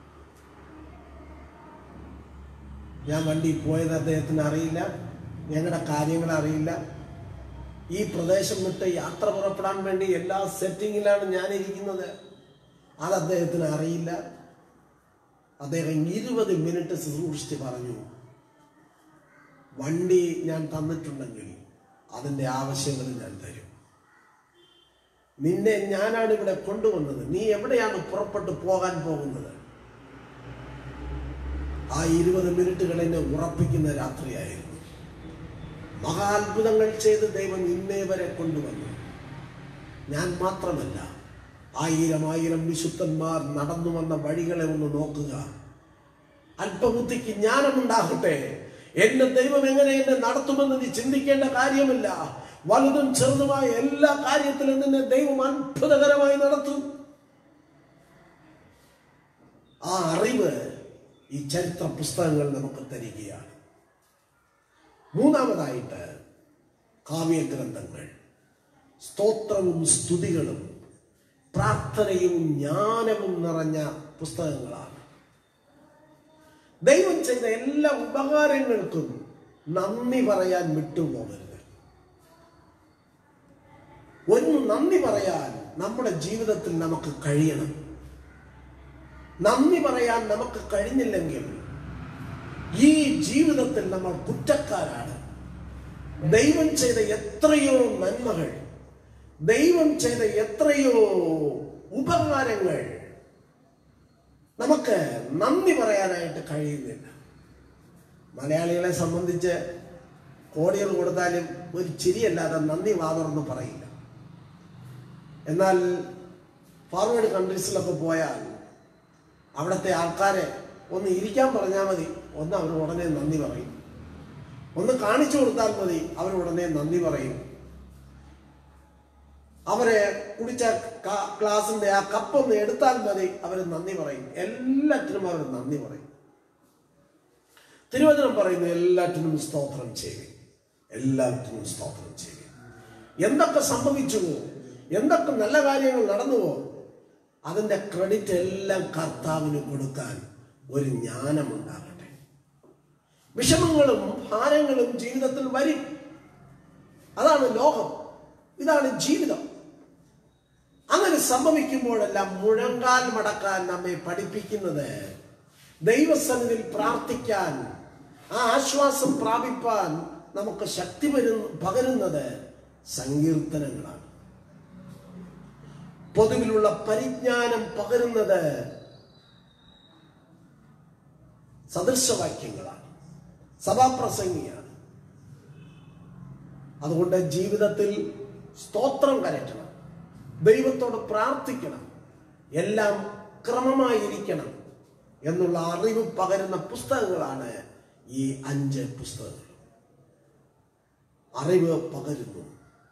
ഞാൻ വണ്ടി പോയത് അദ്ദേഹത്തിന് അറിയില്ല, ഞങ്ങളുടെ കാര്യങ്ങൾ അറിയില്ല. ഈ പ്രദേശം വിട്ട് യാത്ര പുറപ്പെടാൻ വേണ്ടി എല്ലാ സെറ്റിങ്ങിലാണ് ഞാനിരിക്കുന്നത്, അത് അദ്ദേഹത്തിന് അറിയില്ല. അദ്ദേഹം 20 മിനിറ്റ് ശുശ്രൂഷിച്ച് പറഞ്ഞു, വണ്ടി ഞാൻ തന്നിട്ടുണ്ടെങ്കിൽ അതിൻ്റെ ആവശ്യങ്ങൾ ഞാൻ തരും. നിന്നെ ഞാനാണ് ഇവിടെ കൊണ്ടുവന്നത്, നീ എവിടെയാണ് പുറപ്പെട്ടു പോകാൻ പോകുന്നത്? ആ 20 മിനിറ്റുകൾ എന്നെ ഉറപ്പിക്കുന്ന രാത്രിയായിരുന്നു. മഹാത്ഭുതങ്ങൾ ചെയ്ത് ദൈവം ഇന്നേ വരെ കൊണ്ടുവന്നു. ഞാൻ മാത്രമല്ല, 1000 വിശുദ്ധന്മാർ നടന്നു വന്ന വഴികളെ ഒന്ന് നോക്കുക. അല്പബുദ്ധിക്ക് ജ്ഞാനമുണ്ടാകട്ടെ. എന്റെ ദൈവം എങ്ങനെ എന്നെ നടത്തുമെന്ന് നീ ചിന്തിക്കേണ്ട കാര്യമില്ല. വലുതും ചെറുതുമായ എല്ലാ കാര്യത്തിലും നിന്നെ ദൈവം അത്ഭുതകരമായി നടത്തും. ആ അറിവ് ഈ ചരിത്ര പുസ്തകങ്ങൾ നമുക്ക് തരികയാണ്. മൂന്നാമതായിട്ട് കാവ്യഗ്രന്ഥങ്ങൾ, സ്തോത്രവും സ്തുതികളും പ്രാർത്ഥനയും ജ്ഞാനവും നിറഞ്ഞ പുസ്തകങ്ങളാണ്. ദൈവം ചെയ്ത എല്ലാ ഉപകാരങ്ങൾക്കും നന്ദി പറയാൻ വിട്ടുപോകരുത്. ഒന്ന് നന്ദി പറയാൻ നമ്മുടെ ജീവിതത്തിൽ നമുക്ക് കഴിയണം. നന്ദി പറയാൻ നമുക്ക് കഴിഞ്ഞില്ലെങ്കിൽ ഈ ജീവിതത്തിൽ നമ്മൾ കുറ്റക്കാരാണ്. ദൈവം ചെയ്ത എത്രയോ നന്മകൾ, ദൈവം ചെയ്ത എത്രയോ ഉപകാരങ്ങൾ നമുക്ക് നന്ദി പറയാനായിട്ട് കഴിയുന്നില്ല. മലയാളികളെ സംബന്ധിച്ച് കോടികൾ കൊടുത്താലും ഒരു ചിരിയല്ലാതെ നന്ദി വാതുറന്ന് പറയില്ല. എന്നാൽ ഫോർവേഡ് കൺട്രീസിലൊക്കെ പോയാൽ അവിടുത്തെ ആൾക്കാരെ ഒന്ന് ഇരിക്കാൻ പറഞ്ഞാൽ മതി, ഒന്ന് അവർ ഉടനെ നന്ദി പറയും. ഒന്ന് കാണിച്ചു കൊടുത്താൽ മതി, അവർ ഉടനെ നന്ദി പറയും. അവരെ കുടിച്ച ഗ്ലാസിന്റെ ആ കപ്പൊന്ന് എടുത്താൽ മതി, അവർ നന്ദി പറയും. എല്ലാറ്റിനും അവർ നന്ദി പറയും. തിരുവചനം പറയുന്നു, എല്ലാറ്റിനും സ്തോത്രം ചെയ്യുക, എല്ലാറ്റിനും സ്തോത്രം ചെയ്യുക. എന്തൊക്കെ സംഭവിച്ചുവോ, എന്തൊക്കെ നല്ല കാര്യങ്ങൾ നടന്നുവോ, അതിന്റെ ക്രെഡിറ്റ് എല്ലാം കർത്താവിന് കൊടുക്കാൻ ഒരു ജ്ഞാനമുണ്ടാകട്ടെ. വിഷമങ്ങളും ഭാരങ്ങളും ജീവിതത്തിൽ വരും. അതാണ് ലോകം, ഇതാണ് ജീവിതം. അങ്ങനെ സംഭവിക്കുമ്പോഴെല്ലാം മുഴങ്കാൽ മടക്കാൻ നമ്മെ പഠിപ്പിക്കുന്നത്, ദൈവസന്നിധിയിൽ പ്രാർത്ഥിക്കാൻ, ആ ആശ്വാസം പ്രാപിപ്പാൻ നമുക്ക് ശക്തി പകരുന്നത് സങ്കീർത്തനങ്ങളാണ്. പൊതുവിലുള്ള പരിജ്ഞാനം പകരുന്നത് സദൃശവാക്യങ്ങളാണ്, സഭാപ്രസംഗിയാണ്. അതുകൊണ്ട് ജീവിതത്തിൽ സ്തോത്രം കരയറ്റണം, ദൈവത്തോട് പ്രാർത്ഥിക്കണം, എല്ലാം ക്രമമായിരിക്കണം എന്നുള്ള അറിവ് പകരുന്ന പുസ്തകങ്ങളാണ് ഈ 5 പുസ്തകങ്ങൾ. അറിവ് പകരുന്നു.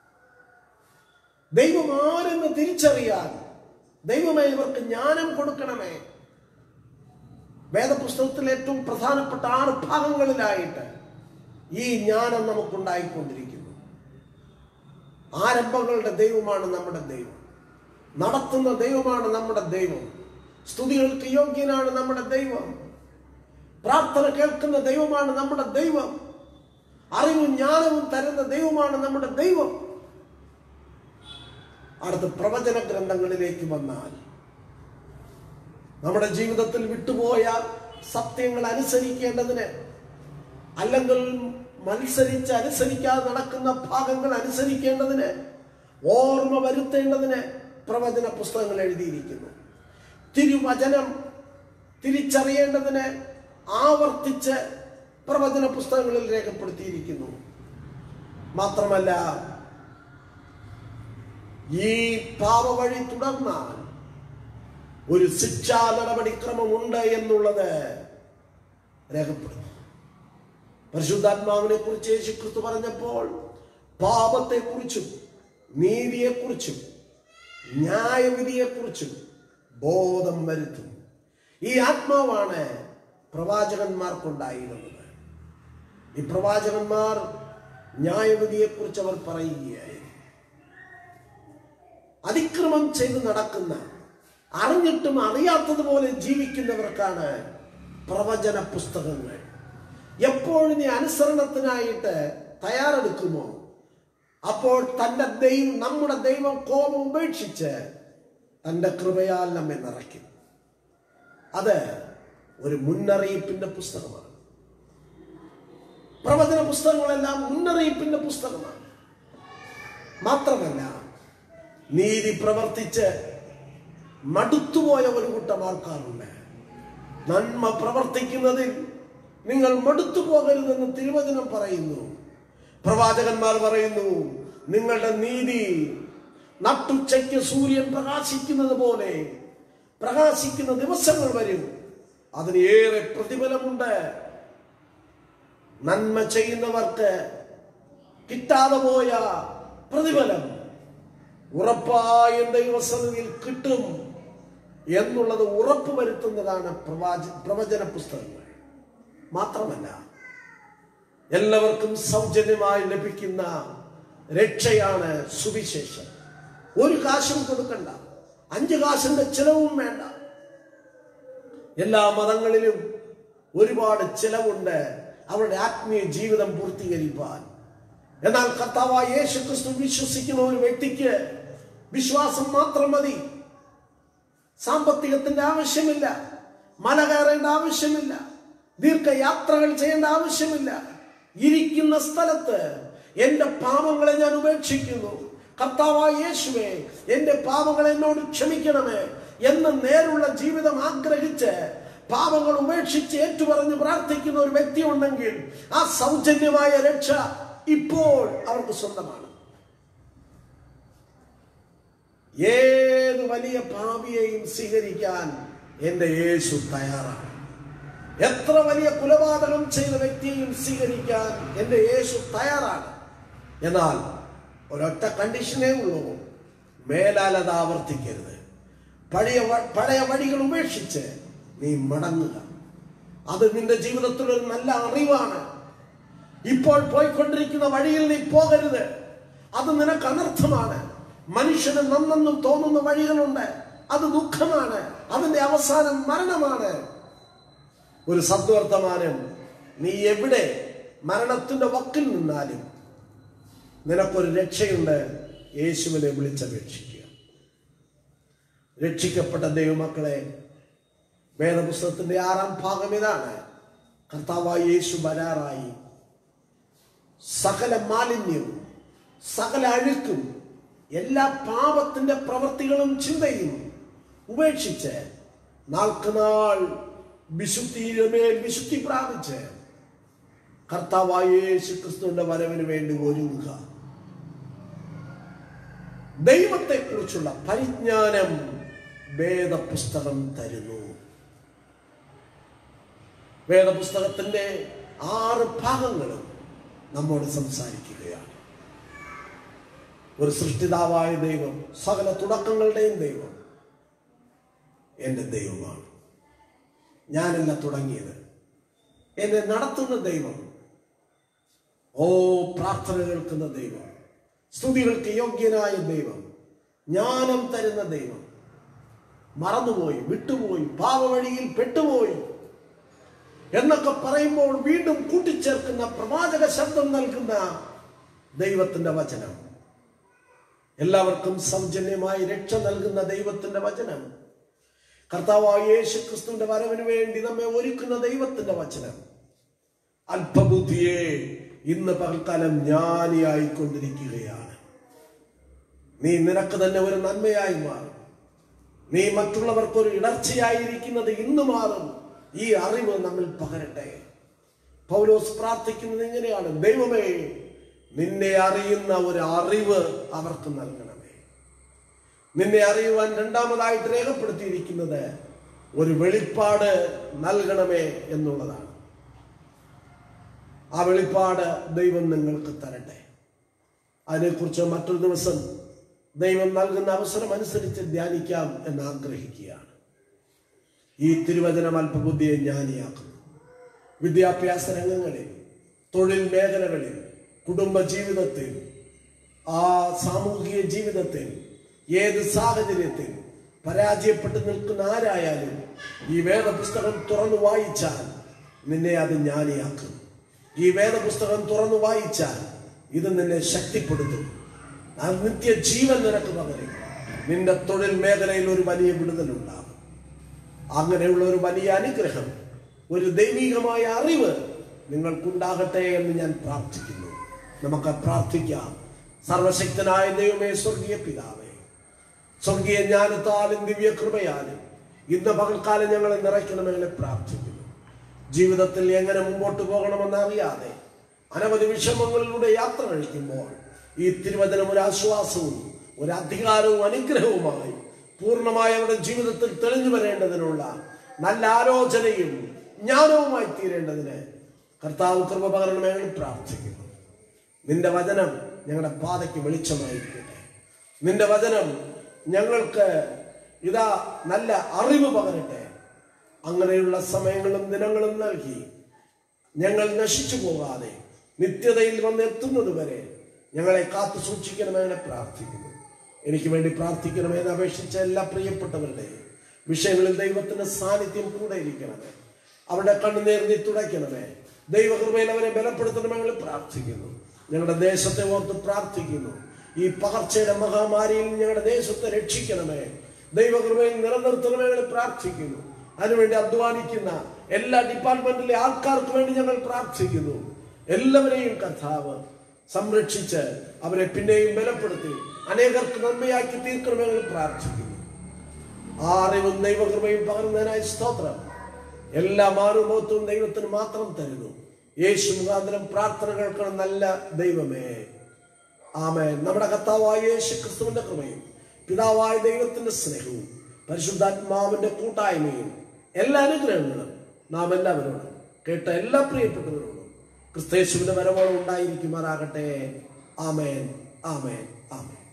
ദൈവം ആരെന്ന് തിരിച്ചറിയാൻ ദൈവമേ ഇവർക്ക് ജ്ഞാനം കൊടുക്കണമേ. വേദപുസ്തകത്തിലെ ഏറ്റവും പ്രധാനപ്പെട്ട 6 ഭാഗങ്ങളിലായിട്ട് ഈ ജ്ഞാനം നമുക്കുണ്ടായിക്കൊണ്ടിരിക്കുന്നു. ആരംഭങ്ങളുടെ ദൈവമാണ് നമ്മുടെ ദൈവം, നടത്തുന്ന ദൈവമാണ് നമ്മുടെ ദൈവം, സ്തുതികൾക്ക് യോഗ്യനാണ് നമ്മുടെ ദൈവം, പ്രാർത്ഥന കേൾക്കുന്ന ദൈവമാണ് നമ്മുടെ ദൈവം, അറിവും ജ്ഞാനവും തരുന്ന ദൈവമാണ് നമ്മുടെ ദൈവം. അടുത്ത പ്രവചന ഗ്രന്ഥങ്ങളിലേക്ക് വന്നാൽ, നമ്മുടെ ജീവിതത്തിൽ വിട്ടുപോയ സത്യങ്ങൾ അനുസരിക്കേണ്ടതിന്, അല്ലെങ്കിൽ മത്സരിച്ച് അനുസരിക്കാതെ നടക്കുന്ന ഭാഗങ്ങൾ അനുസരിക്കേണ്ടതിന്, ഓർമ്മ വരുത്തേണ്ടതിന് പ്രവചന പുസ്തകങ്ങൾ എഴുതിയിരിക്കുന്നു. തിരുവചനം തിരിച്ചറിയേണ്ടതിന് ആവർത്തിച്ച് പ്രവചന പുസ്തകങ്ങളിൽ രേഖപ്പെടുത്തിയിരിക്കുന്നു. മാത്രമല്ല, ഈ പാപവഴി തുടർന്നാൽ ഒരു ശിക്ഷാ നടപടിക്രമമുണ്ട് എന്നുള്ളത് രേഖപ്പെടുന്നു. പരിശുദ്ധാത്മാവിനെ കുറിച്ച് യേശുക്രിസ്തു പറഞ്ഞപ്പോൾ പാപത്തെക്കുറിച്ചും നീതിയെക്കുറിച്ചും ന്യായവിധിയെക്കുറിച്ചും ബോധം വരുത്തും. ഈ ആത്മാവാണ് പ്രവാചകന്മാർക്കുണ്ടായിരുന്നത്. ഈ പ്രവാചകന്മാർ ന്യായവിധിയെക്കുറിച്ച് അവർ പറയുകയായിരുന്നു. അതിക്രമം ചെയ്ത് നടക്കുന്ന, അറിഞ്ഞിട്ടും അറിയാത്തതുപോലെ ജീവിക്കുന്നവർക്കാണ് പ്രവചന പുസ്തകങ്ങൾ. എപ്പോഴും നീ അനുസരണത്തിനായിട്ട് തയ്യാറെടുക്കുമോ, അപ്പോൾ നമ്മുടെ ദൈവം കോപം ഉപേക്ഷിച്ച് തൻ്റെ കൃപയാൽ നമ്മെ നിറയ്ക്കും. അത് ഒരു മുന്നറിയിപ്പിന്റെ പുസ്തകമാണ്. പ്രവചന പുസ്തകങ്ങളെല്ലാം മുന്നറിയിപ്പിന്റെ പുസ്തകമാണ്. മാത്രമല്ല, നീതി പ്രവർത്തിച്ച് മടുത്തുപോയ ഒരു കൂട്ടം ആൾക്കാരുണ്ട്. നന്മ പ്രവർത്തിക്കുന്നതിൽ നിങ്ങൾ മടുത്തു പോകരുതെന്ന് തിരുവചനം പറയുന്നു. പ്രവാചകന്മാർ പറയുന്നു, നിങ്ങളുടെ നീതി നട്ടുച്ചയ്ക്ക് സൂര്യൻ പ്രകാശിക്കുന്നത് പോലെ പ്രകാശിക്കുന്ന ദിവസങ്ങൾ വരും, അതിന് ഏറെ പ്രതിഫലമുണ്ട്. നന്മ ചെയ്യുന്നവർക്ക് കിട്ടാതെ പോയ പ്രതിഫലം ഉറപ്പായും ദൈവസന്നിധിയിൽ കിട്ടും എന്നുള്ളത് ഉറപ്പ് വരുത്തുന്നതാണ് പ്രവചന പുസ്തകങ്ങൾ. മാത്രമല്ല, എല്ലാവർക്കും സൗജന്യമായി ലഭിക്കുന്ന രക്ഷയാണ് സുവിശേഷം. ഒരു കാശും കൊടുക്കണ്ട, 5 കാശിന്റെ ചിലവും വേണ്ട. എല്ലാ മതങ്ങളിലും ഒരുപാട് ചിലവുണ്ട് അവരുടെ ആത്മീയ ജീവിതം പൂർത്തീകരിക്കാൻ. എന്നാൽ കർത്താവായ യേശുക്രിസ്തു വിശ്വസിക്കുന്ന ഒരു വ്യക്തിക്ക് വിശ്വാസം മാത്രം മതി. സാമ്പത്തികത്തിന്റെ ആവശ്യമില്ല, മല കയറേണ്ട ആവശ്യമില്ല, ദീർഘയാത്രകൾ ചെയ്യേണ്ട ആവശ്യമില്ല. ഇരിക്കുന്ന സ്ഥലത്ത് എന്റെ പാപങ്ങളെ ഞാൻ ഉപേക്ഷിക്കുന്നു, കർത്താവായ യേശുവേ എന്റെ പാപങ്ങൾ എന്നോട് ക്ഷമിക്കണമേ എന്ന് നേരുള്ള ജീവിതം ആഗ്രഹിച്ച് പാപങ്ങൾ ഉപേക്ഷിച്ച് ഏറ്റുപറഞ്ഞ് പ്രാർത്ഥിക്കുന്ന ഒരു വ്യക്തി ഉണ്ടെങ്കിൽ ആ സൗജന്യമായ രക്ഷ ഇപ്പോൾ അവർക്ക് സ്വന്തമാണ്. ഏത് വലിയ പാപിയെയും സ്വീകരിക്കാൻ എന്റെ യേശു തയ്യാറാണ്. എത്ര വലിയ കൊലപാതകം ചെയ്ത വ്യക്തിയെയും സ്വീകരിക്കാൻ എന്റെ യേശു തയ്യാറാണ്. എന്നാൽ ഒരൊറ്റ കണ്ടീഷനേ ഉള്ളൂ, മേലാൽ അത് ആവർത്തിക്കരുത്. പഴയ വഴികൾ ഉപേക്ഷിച്ച് നീ മടങ്ങുക. അത് നിന്റെ ജീവിതത്തിൽ ഒരു നല്ല അറിവാണ്. ഇപ്പോൾ പോയിക്കൊണ്ടിരിക്കുന്ന വഴിയിൽ നീ പോകരുത്, അത് നിനക്ക് അനർത്ഥമാണ്. മനുഷ്യന് നന്നെന്നും തോന്നുന്ന വഴികളുണ്ട്, അത് ദുഃഖമാണ്, അതിന്റെ അവസാനം മരണമാണ്. ഒരു സദ്വർത്തമാനം, നീ എവിടെ മരണത്തിന്റെ വക്കിൽ നിന്നാലും നിനക്കൊരു രക്ഷയുണ്ട്, യേശുവിനെ വിളിച്ചപേക്ഷിക്കുക. രക്ഷിക്കപ്പെട്ട ദൈവമക്കളെ, വേദപുസ്തകത്തിന്റെ 6-ാം ഭാഗം ഇതാണ്. കർത്താവായ യേശു വരാറായി. സകല മാലിന്യവും സകല അഴുക്കും എല്ലാ പാപത്തിന്റെ പ്രവൃത്തികളും ചിന്തയും ഉപേക്ഷിച്ച് നാൾക്കുനാൾ വിശുദ്ധിയുടെ മേൽ വിശുദ്ധി പ്രാപിച്ച് കർത്താവായ യേശു ക്രിസ്തുവിന്റെ വരവിന് വേണ്ടി ഒരുങ്ങുക. ദൈവത്തെക്കുറിച്ചുള്ള പരിജ്ഞാനം വേദപുസ്തകം തരുന്നു. വേദപുസ്തകത്തിന്റെ 6 ഭാഗങ്ങളും നമ്മോട് സംസാരിക്കുകയാണ്. ഒരു സൃഷ്ടിതാവായ ദൈവം, സകല തുടക്കങ്ങളുടെയും ദൈവം എൻ്റെ ദൈവമാണ്. ഞാനല്ല തുടങ്ങിയത്, എന്നെ നടത്തുന്ന ദൈവം, പ്രാർത്ഥന കേൾക്കുന്ന ദൈവം, സ്തുതികൾക്ക് യോഗ്യനായ ദൈവം, ജ്ഞാനം തരുന്ന ദൈവം, മറന്നുപോയി, വിട്ടുപോയി, പാപവഴിയിൽ പെട്ടുപോയി എന്നൊക്കെ പറയുമ്പോൾ വീണ്ടും കൂട്ടിച്ചേർക്കുന്ന പ്രവാചക ശബ്ദം നൽകുന്ന ദൈവത്തിന്റെ വചനം, എല്ലാവർക്കും സൗജന്യമായി രക്ഷ നൽകുന്ന ദൈവത്തിന്റെ വചനം, കർത്താവായ യേശു ക്രിസ്തുവിന്റെ വരവിന് വേണ്ടി നമ്മെ ഒരുക്കുന്ന ദൈവത്തിന്റെ വചനം. അല്പബുദ്ധിയെ, ഇന്ന് പകൽക്കാലം ജ്ഞാനിയായിക്കൊണ്ടിരിക്കുകയാണ്. നീ നിനക്ക് തന്നെ ഒരു നന്മയായി മാറും. നീ മറ്റുള്ളവർക്കൊരു ഇടർച്ചയായിരിക്കുന്നത് ഇന്ന് മാറും. ഈ അറിവ് നമ്മിൽ പകരട്ടെ. പൗലോസ് പ്രാർത്ഥിക്കുന്നത് എങ്ങനെയാണ്? ദൈവമേ, നിന്നെ അറിയുന്ന ഒരു അറിവ് അവർക്ക് നൽകണമേ. നിന്നെ അറിയുവാൻ രണ്ടാമതായിട്ട് രേഖപ്പെടുത്തിയിരിക്കുന്നത് ഒരു വെളിപ്പാട് നൽകണമേ എന്നുള്ളതാണ്. ആ വെളിപ്പാട് ദൈവം നിങ്ങൾക്ക് തരട്ടെ. അതിനെക്കുറിച്ച് മറ്റൊരു ദിവസം ദൈവം നൽകുന്ന അവസരം അനുസരിച്ച് ധ്യാനിക്കാം എന്ന് ആഗ്രഹിക്കുകയാണ്. ഈ തിരുവചനം അല്പബുദ്ധിയെ ജ്ഞാനിയാക്കുന്നു. വിദ്യാഭ്യാസ രംഗങ്ങളിൽ, തൊഴിൽ മേഖലകളിൽ, കുടുംബ ജീവിതത്തിൽ, ആ സാമൂഹിക ജീവിതത്തിൽ, ഏത് സാഹചര്യത്തിൽ പരാജയപ്പെട്ട് നിൽക്കുന്ന ആരായാലും ഈ വേദപുസ്തകം തുറന്നു വായിച്ചാൽ നിന്നെ അത് ജ്ഞാനിയാക്കും. ഈ വേദപുസ്തകം തുറന്നു വായിച്ചാൽ ഇത് നിന്നെ ശക്തിപ്പെടുത്തും. ആ നിത്യജീവൻ നിനക്ക് പകരും. നിന്റെ തൊഴിൽ മേഖലയിൽ ഒരു വലിയ വിടുതലുണ്ടാകും. അങ്ങനെയുള്ള ഒരു വലിയ അനുഗ്രഹം, ഒരു ദൈവികമായ അറിവ് നിങ്ങൾക്കുണ്ടാകട്ടെ എന്ന് ഞാൻ പ്രാർത്ഥിക്കുന്നു. നമുക്ക് പ്രാർത്ഥിക്കാം. സർവശക്തനായ ദൈവമേ, സ്വർഗീയ പിതാവേ, സ്വർഗീയ ജ്ഞാനത്താലും ദിവ്യ കൃപയാലും ഇന്ന് പകൽക്കാലം ഞങ്ങളെ നിറയ്ക്കണമെന്ന് പ്രാർത്ഥിക്കുന്നു. ജീവിതത്തിൽ എങ്ങനെ മുമ്പോട്ട് പോകണമെന്ന് അറിയാതെ അനവധി വിഷമങ്ങളിലൂടെ യാത്ര കഴിക്കുമ്പോൾ ഈ തിരുവചനം ഒരു ആശ്വാസവും ഒരു അധികാരവും അനുഗ്രഹവുമായി പൂർണ്ണമായി അവരുടെ ജീവിതത്തിൽ തെളിഞ്ഞു വരേണ്ടതിനുള്ള നല്ല ആലോചനയും ജ്ഞാനവുമായി തീരേണ്ടതിന് കർത്താവ് കൃപ പകരണമെന്ന് പ്രാർത്ഥിക്കുന്നു. നിന്റെ വചനം ഞങ്ങളുടെ പാതയ്ക്ക് വെളിച്ചമായിരിക്കട്ടെ. നിന്റെ വചനം ഞങ്ങൾക്ക് ഇതാ നല്ല അറിവ് പകരട്ടെ. അങ്ങനെയുള്ള സമയങ്ങളും ദിനങ്ങളും നൽകി ഞങ്ങൾ നശിച്ചു പോകാതെ നിത്യതയിൽ വന്നെത്തുന്നത് വരെ ഞങ്ങളെ കാത്തു സൂക്ഷിക്കണമെന്ന് പ്രാർത്ഥിക്കുന്നു. എനിക്ക് വേണ്ടി പ്രാർത്ഥിക്കണമെന്ന് അപേക്ഷിച്ച എല്ലാ പ്രിയപ്പെട്ടവരുടെയും വിഷയങ്ങളിൽ ദൈവത്തിന്റെ സാന്നിധ്യം കൂടെ ഇരിക്കണമേ. അവരുടെ കണ്ണുനീർ നീ തുടയ്ക്കണമേ. ദൈവകൃപയിൽ അവരെ ബലപ്പെടുത്തണമെന്ന് പ്രാർത്ഥിക്കുന്നു. ഞങ്ങളുടെ ദേശത്തെ ഓർത്ത് പ്രാർത്ഥിക്കുന്നു. ഈ പകർച്ചയുടെ മഹാമാരിയിൽ ഞങ്ങളുടെ ദേശത്തെ രക്ഷിക്കണമേ. ദൈവകൃപയിൽ നിലനിർത്തണമെന്ന് പ്രാർത്ഥിക്കുന്നു. അതിനുവേണ്ടി അധ്വാനിക്കുന്ന എല്ലാ ഡിപ്പാർട്ട്മെന്റിലെ ആൾക്കാർക്ക് വേണ്ടി ഞങ്ങൾ പ്രാർത്ഥിക്കുന്നു. എല്ലാവരെയും കർത്താവ് സംരക്ഷിച്ച് അവരെ പിന്നെയും ബലപ്പെടുത്തി അനേകർക്ക് നന്മയാക്കി തീർക്കണമെന്ന് പ്രാർത്ഥിക്കുന്നു. ആ അറിവും ദൈവകൃപയും പകർന്നതിനായി സ്തോത്രം. എല്ലാ മാനവത്വവും ദൈവത്തിന് മാത്രം തരുന്നു. യേശു മുഖാന്തരം പ്രാർത്ഥന കേൾക്കണം നല്ല ദൈവമേ, ആമേൻ. നമ്മുടെ കർത്താവായ യേശു ക്രിസ്തുവിന്റെ കൃപയും പിതാവായ ദൈവത്തിന്റെ സ്നേഹവും പരിശുദ്ധാത്മാവിന്റെ കൂട്ടായ്മയും എല്ലാ അനുഗ്രഹങ്ങളും നാം എല്ലാവരോടും കേട്ട എല്ലാ പ്രിയപ്പെട്ടവരോടും ക്രിസ്തയേശുവിന്റെ വരവോളം ഉണ്ടായിരിക്കുമാറാകട്ടെ. ആമേൻ, ആമേൻ, ആമേൻ.